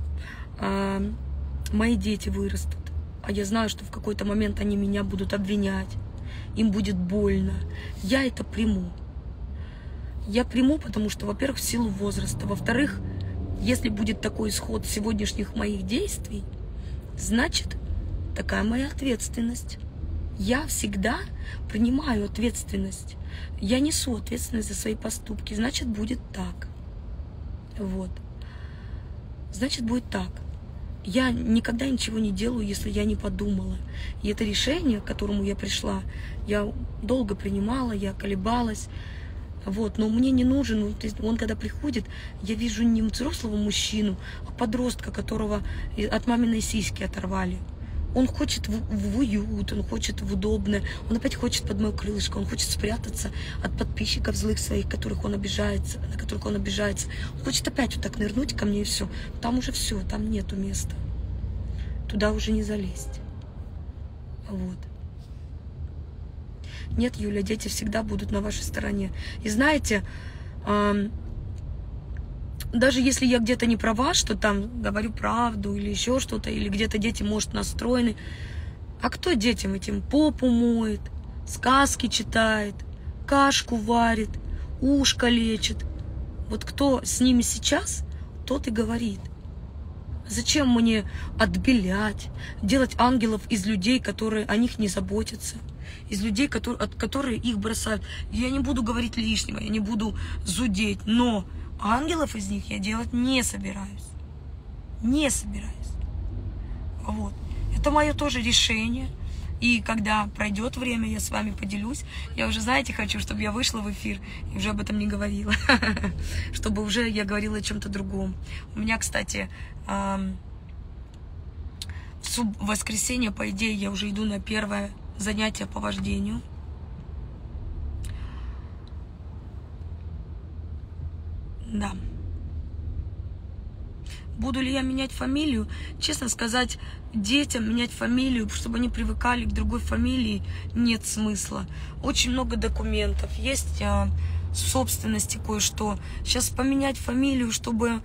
мои дети вырастут, а я знаю, что в какой-то момент они меня будут обвинять, им будет больно, я это приму. Я приму, потому что, во-первых, в силу возраста, во-вторых, если будет такой исход сегодняшних моих действий, значит, такая моя ответственность. Я всегда принимаю ответственность. Я несу ответственность за свои поступки. Значит, будет так. Вот. Значит, будет так. Я никогда ничего не делаю, если я не подумала. И это решение, к которому я пришла, я долго принимала, я колебалась. Вот. Но мне не нужен, он когда приходит, я вижу не взрослого мужчину, а подростка, которого от маминой сиськи оторвали. Он хочет в уют, он хочет в удобное, он опять хочет под мое крылышко, он хочет спрятаться от подписчиков злых своих, на которых он обижается. Он хочет опять вот так нырнуть ко мне и все. Там уже все, там нету места. Туда уже не залезть. Вот. Нет, Юля, дети всегда будут на вашей стороне. И знаете, даже если я где-то не права, что там говорю правду или еще что-то, или где-то дети, может, настроены, а кто детям этим попу моет, сказки читает, кашку варит, ушко лечит? Вот кто с ними сейчас, тот и говорит. Зачем мне отбелять, делать ангелов из людей, которые о них не заботятся, из людей, которые их бросают? Я не буду говорить лишнего, я не буду зудеть, но ангелов из них я делать не собираюсь. Не собираюсь. Вот. Это мое тоже решение. И когда пройдет время, я с вами поделюсь. Я уже, знаете, хочу, чтобы я вышла в эфир и уже об этом не говорила. Чтобы уже я говорила о чем-то другом. У меня, кстати, в воскресенье, по идее, я уже иду на первое занятие по вождению. Да. Буду ли я менять фамилию? Честно сказать, детям менять фамилию, чтобы они привыкали к другой фамилии, нет смысла. Очень много документов. Есть в собственности кое-что. Сейчас поменять фамилию, чтобы...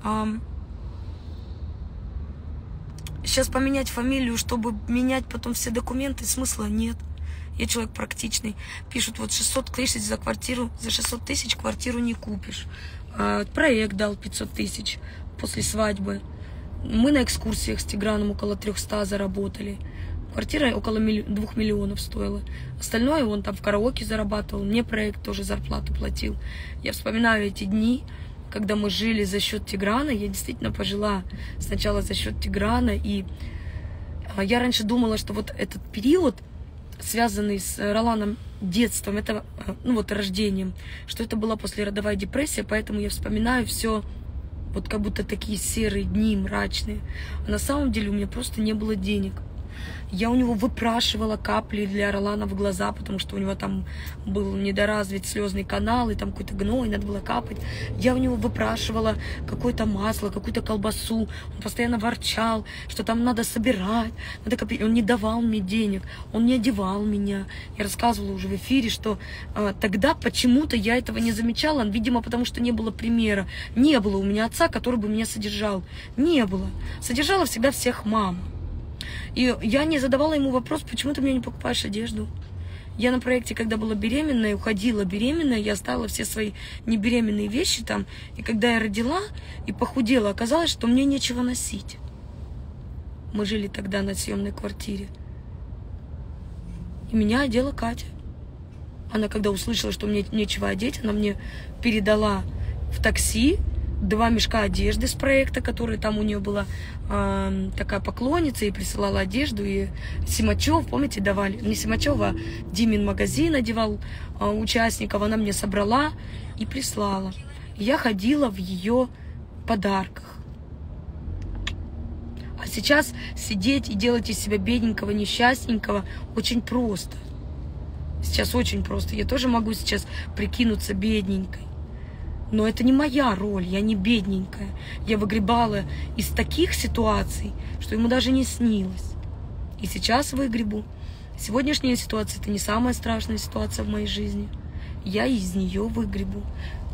менять потом все документы, смысла нет. Я человек практичный. Пишут, вот 600 тысяч за квартиру, за 600 тысяч квартиру не купишь. Проект дал 500 тысяч после свадьбы. Мы на экскурсиях с Тиграном около 300 заработали. Квартира около 2 миллионов стоила. Остальное он там в караоке зарабатывал. Мне проект тоже зарплату платил. Я вспоминаю эти дни, когда мы жили за счет Тиграна. Я действительно пожила сначала за счет Тиграна. И я раньше думала, что вот этот период, связанный с Роланом детством, это, ну вот, рождением, что это была послеродовая депрессия, поэтому я вспоминаю все вот как будто такие серые дни, мрачные. А на самом деле у меня просто не было денег. Я у него выпрашивала капли для Ролана в глаза, потому что у него там был недоразвит слезный канал, и там какой-то гной, надо было капать. Я у него выпрашивала какое-то масло, какую-то колбасу. Он постоянно ворчал, что там надо собирать, надо копить. Он не давал мне денег, он не одевал меня. Я рассказывала уже в эфире, что тогда почему-то я этого не замечала, видимо, потому что не было примера. Не было у меня отца, который бы меня содержал. Не было. Содержала всегда всех мама. И я не задавала ему вопрос, почему ты мне не покупаешь одежду. Я на проекте, когда была беременная, уходила беременная, я оставила все свои небеременные вещи там. И когда я родила и похудела, оказалось, что мне нечего носить. Мы жили тогда на съемной квартире. И меня одела Катя. Она, когда услышала, что мне нечего одеть, она мне передала в такси 2 мешка одежды с проекта, который там у нее была такая поклонница, и присылала одежду, и Симачев, помните, давали, не Симачев, а Димин магазин одевал участников, она мне собрала и прислала. И я ходила в ее подарках. А сейчас сидеть и делать из себя бедненького, несчастненького очень просто. Сейчас очень просто. Я тоже могу сейчас прикинуться бедненькой. Но это не моя роль, я не бедненькая. Я выгребала из таких ситуаций, что ему даже не снилось. И сейчас выгребу. Сегодняшняя ситуация – это не самая страшная ситуация в моей жизни. Я из нее выгребу.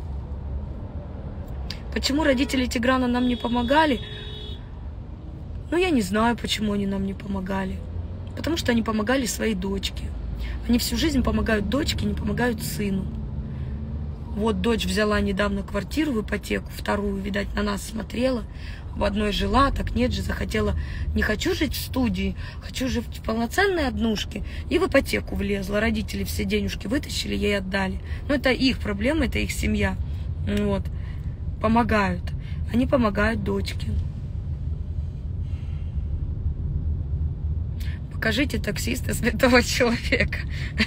Почему родители Тиграна нам не помогали? Ну, я не знаю, почему они нам не помогали. Потому что они помогали своей дочке. Они всю жизнь помогают дочке, не помогают сыну. Вот дочь взяла недавно квартиру в ипотеку, вторую, видать, на нас смотрела. В одной жила, так нет же, захотела. Не хочу жить в студии, хочу жить в полноценной однушке. И в ипотеку влезла. Родители все денежки вытащили, ей отдали. Но это их проблема, это их семья. Вот. Помогают. Они помогают дочке. Покажите таксиста святого человека.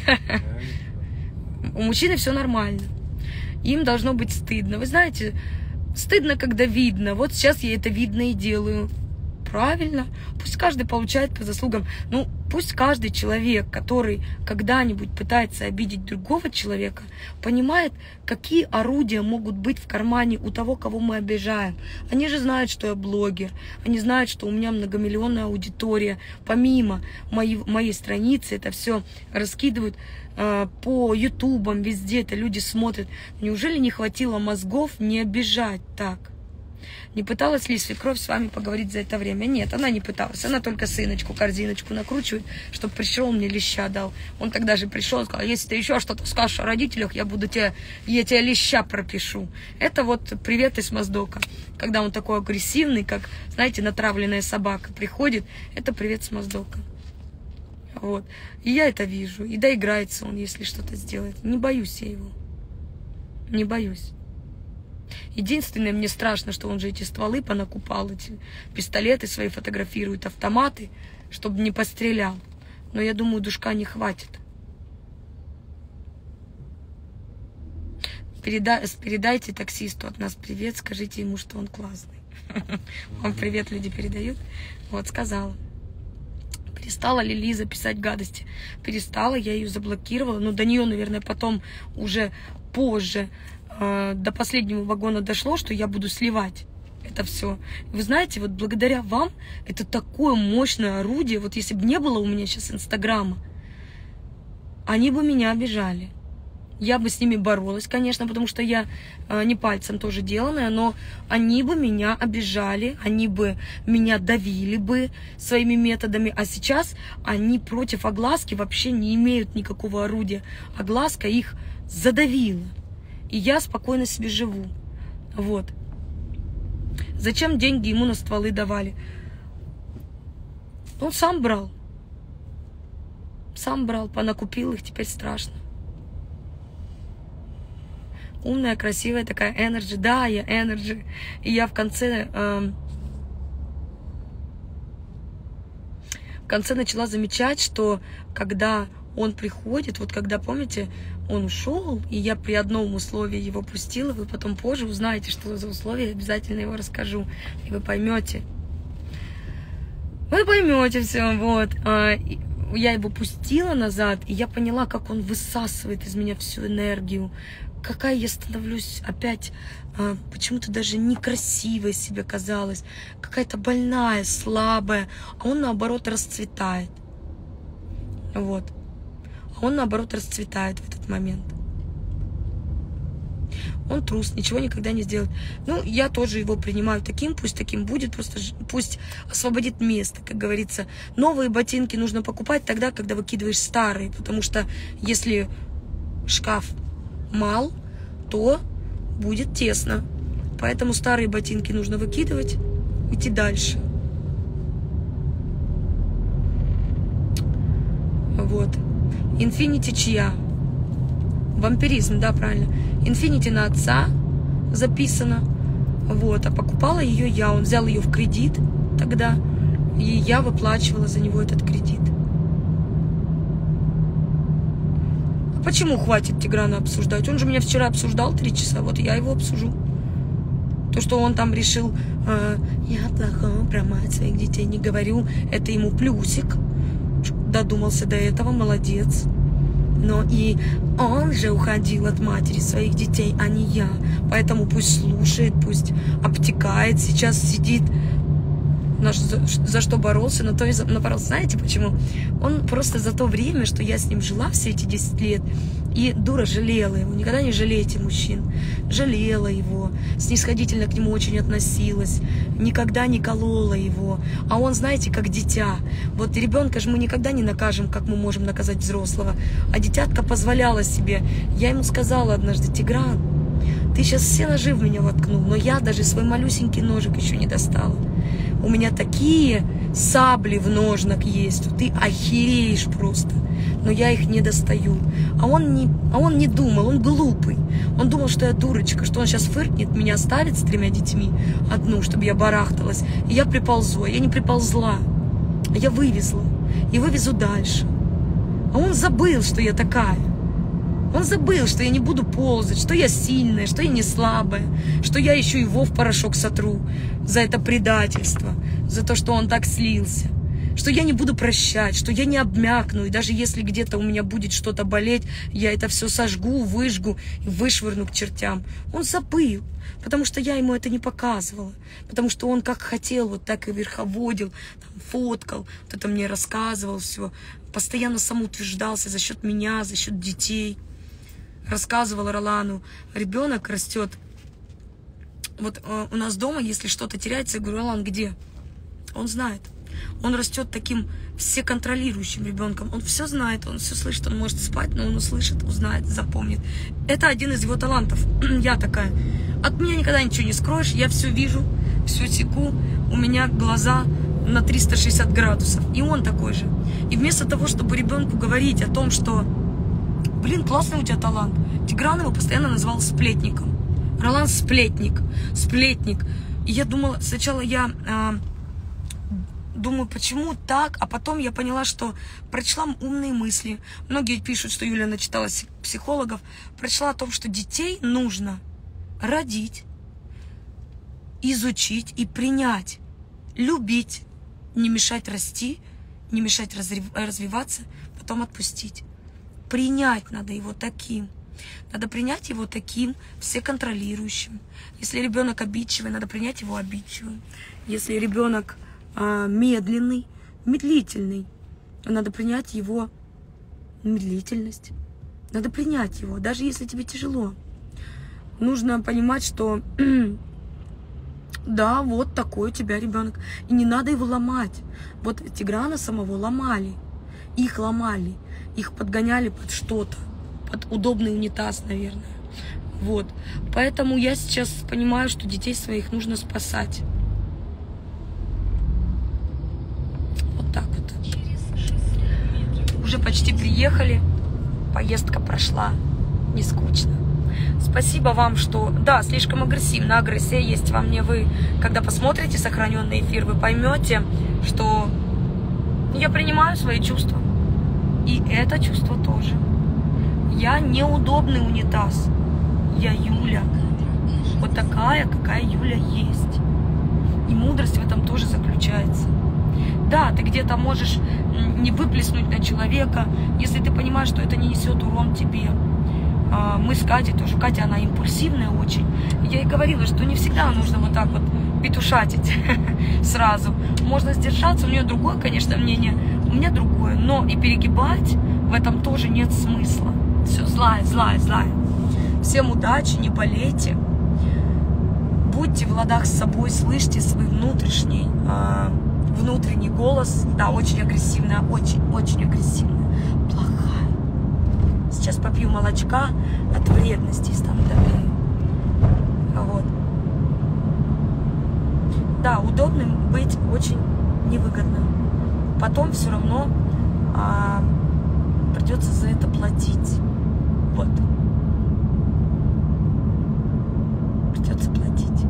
У мужчины все нормально. Им должно быть стыдно. Вы знаете, стыдно, когда видно. Вот сейчас я это видно и делаю. Правильно. Пусть каждый получает по заслугам. Ну, пусть каждый человек, который когда-нибудь пытается обидеть другого человека, понимает, какие орудия могут быть в кармане у того, кого мы обижаем. Они же знают, что я блогер. Они знают, что у меня многомиллионная аудитория. Помимо моей страницы это все раскидывают по ютубам, везде это люди смотрят. Неужели не хватило мозгов не обижать так? Не пыталась ли свекровь с вами поговорить за это время? Нет, она не пыталась. Она только сыночку корзиночку накручивает, чтобы пришел, мне леща дал. Он тогда же пришел и сказал: если ты еще что-то скажешь о родителях, я тебе леща пропишу. Это вот привет из Моздока. Когда он такой агрессивный, как, знаете, натравленная собака приходит, это привет с Моздока. Вот. И я это вижу. И доиграется он, если что-то сделает. Не боюсь я его. Не боюсь. Единственное, мне страшно, что он же эти стволы понакупал, эти пистолеты свои фотографирует, автоматы, чтобы не пострелял. Но я думаю, душка не хватит. Передайте таксисту от нас привет, скажите ему, что он классный. Вам привет люди передают. Вот, сказала. Перестала ли Лиза писать гадости? Перестала, я ее заблокировала. Но до нее, наверное, потом уже позже до последнего вагона дошло, что я буду сливать это все. Вы знаете, вот благодаря вам это такое мощное орудие. Вот если бы не было у меня сейчас Инстаграма, они бы меня обижали. Я бы с ними боролась, конечно, потому что я не пальцем тоже деланная, но они бы меня обижали, они бы меня давили бы своими методами. А сейчас они против огласки вообще не имеют никакого орудия. Огласка их задавила. И я спокойно себе живу. Вот. Зачем деньги ему на стволы давали? Он сам брал. Сам брал, понакупил их, теперь страшно. Умная, красивая такая Energy. Да, я Energy. И я в конце начала замечать, что когда он приходит, вот когда, помните, он ушел, и я при одном условии его пустила, вы потом позже узнаете, что за условие, я обязательно его расскажу, и вы поймете. Вы поймете все, вот. Я его пустила назад, и я поняла, как он высасывает из меня всю энергию, какая я становлюсь опять почему-то даже некрасивой себе казалась, какая-то больная, слабая, а он наоборот расцветает. Вот. А он наоборот расцветает в этот момент. Он трус, ничего никогда не сделает. Ну, я тоже его принимаю таким, пусть таким будет, просто пусть освободит место, как говорится. Новые ботинки нужно покупать тогда, когда выкидываешь старые, потому что если шкаф мал, то будет тесно. Поэтому старые ботинки нужно выкидывать, идти дальше. Вот. Infinity чья? Вампиризм, да, правильно. Infinity на отца записано. Вот. А покупала ее я. Он взял ее в кредит тогда. И я выплачивала за него этот кредит. А почему хватит Тиграна обсуждать? Он же меня вчера обсуждал 3 часа. Вот я его обсужу. То, что он там решил, я плохо про мать своих детей не говорю, это ему плюсик. Додумался до этого, молодец. Но и он же уходил от матери своих детей, а не я. Поэтому пусть слушает, пусть обтекает, сейчас сидит. За что боролся, на то и напоролся. Знаете почему? Он просто за то время, что я с ним жила все эти 10 лет, и дура жалела его. Никогда не жалейте мужчин. Жалела его, снисходительно к нему очень относилась, никогда не колола его. А он, знаете, как дитя. Вот ребенка же мы никогда не накажем, как мы можем наказать взрослого. А дитятка позволяла себе. Я ему сказала однажды: Тигран, ты сейчас все ножи в меня воткнул, но я даже свой малюсенький ножик еще не достала. У меня такие сабли в ножнах есть, ты охереешь просто. Но я их не достаю. А он не думал, он глупый. Он думал, что я дурочка, что он сейчас фыркнет, меня оставит с 3 детьми, одну, чтобы я барахталась. И я приползу. А я не приползла. Я вывезла. И вывезу дальше. А он забыл, что я такая. Он забыл, что я не буду ползать, что я сильная, что я не слабая, что я еще его в порошок сотру за это предательство, за то, что он так слился, что я не буду прощать, что я не обмякну, и даже если где-то у меня будет что-то болеть, я это все сожгу, выжгу и вышвырну к чертям. Он забыл, потому что я ему это не показывала, потому что он как хотел, вот так и верховодил, там, фоткал, вот это мне рассказывал все, постоянно самоутверждался за счет меня, за счет детей. Рассказывала Ролану, ребенок растет. Вот у нас дома, если что-то теряется, я говорю: Ролан, где? Он знает. Он растет таким всеконтролирующим ребенком. Он все знает, он все слышит, он может спать, но он услышит, узнает, запомнит. Это один из его талантов. Я такая. От меня никогда ничего не скроешь, я все вижу, все секу. У меня глаза на 360 градусов. И он такой же. И вместо того, чтобы ребенку говорить о том, что блин, классный у тебя талант. Тигран его постоянно называл сплетником. Ролан сплетник. Сплетник. И я думала, сначала я думаю, почему так, а потом я поняла, что прочла умные мысли. Многие пишут, что Юля начиталась психологов. Прочла о том, что детей нужно родить, изучить и принять. Любить. Не мешать расти, не мешать развиваться, потом отпустить. Принять надо его таким. Надо принять его таким всеконтролирующим. Если ребенок обидчивый, надо принять его обидчивым. Если ребенок медленный, медлительный, надо принять его медлительность. Надо принять его, даже если тебе тяжело. Нужно понимать, что да, вот такой у тебя ребенок. И не надо его ломать. Вот Тиграна самого ломали. Их ломали. Их подгоняли под что-то. Под удобный унитаз, наверное. Вот. Поэтому я сейчас понимаю, что детей своих нужно спасать. Вот так вот. Уже почти приехали. Поездка прошла. Не скучно. Спасибо вам, что... Да, слишком агрессивно. Агрессия есть во мне. Вы, когда посмотрите сохраненный эфир, вы поймете, что я принимаю свои чувства. И это чувство тоже. Я неудобный унитаз. Я Юля. Вот такая, какая Юля есть. И мудрость в этом тоже заключается. Да, ты где-то можешь не выплеснуть на человека, если ты понимаешь, что это не несет урон тебе. Мы с Катей тоже. Катя, она импульсивная очень. Я ей говорила, что не всегда нужно вот так вот петушатить сразу. Можно сдержаться. У нее другое, конечно, мнение. У меня другое. Но и перегибать в этом тоже нет смысла. Все, злая, злая, злая. Всем удачи, не болейте. Будьте в ладах с собой, слышьте свой внутренний голос. Да, очень агрессивная, очень агрессивная. Плохая. Сейчас попью молочка от вредности и стану добрее. Вот. Да, удобным быть очень невыгодно. Потом все равно придется за это платить. Вот. Придется платить.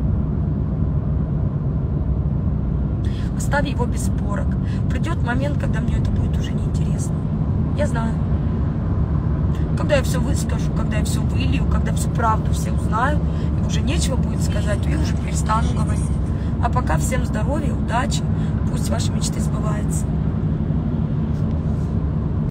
Оставь его без спорок. Придет момент, когда мне это будет уже неинтересно. Я знаю. Когда я все выскажу, когда я все вылью, когда всю правду все узнаю, и уже нечего будет сказать, то я уже перестану говорить. А пока всем здоровья, удачи, пусть ваши мечты сбываются.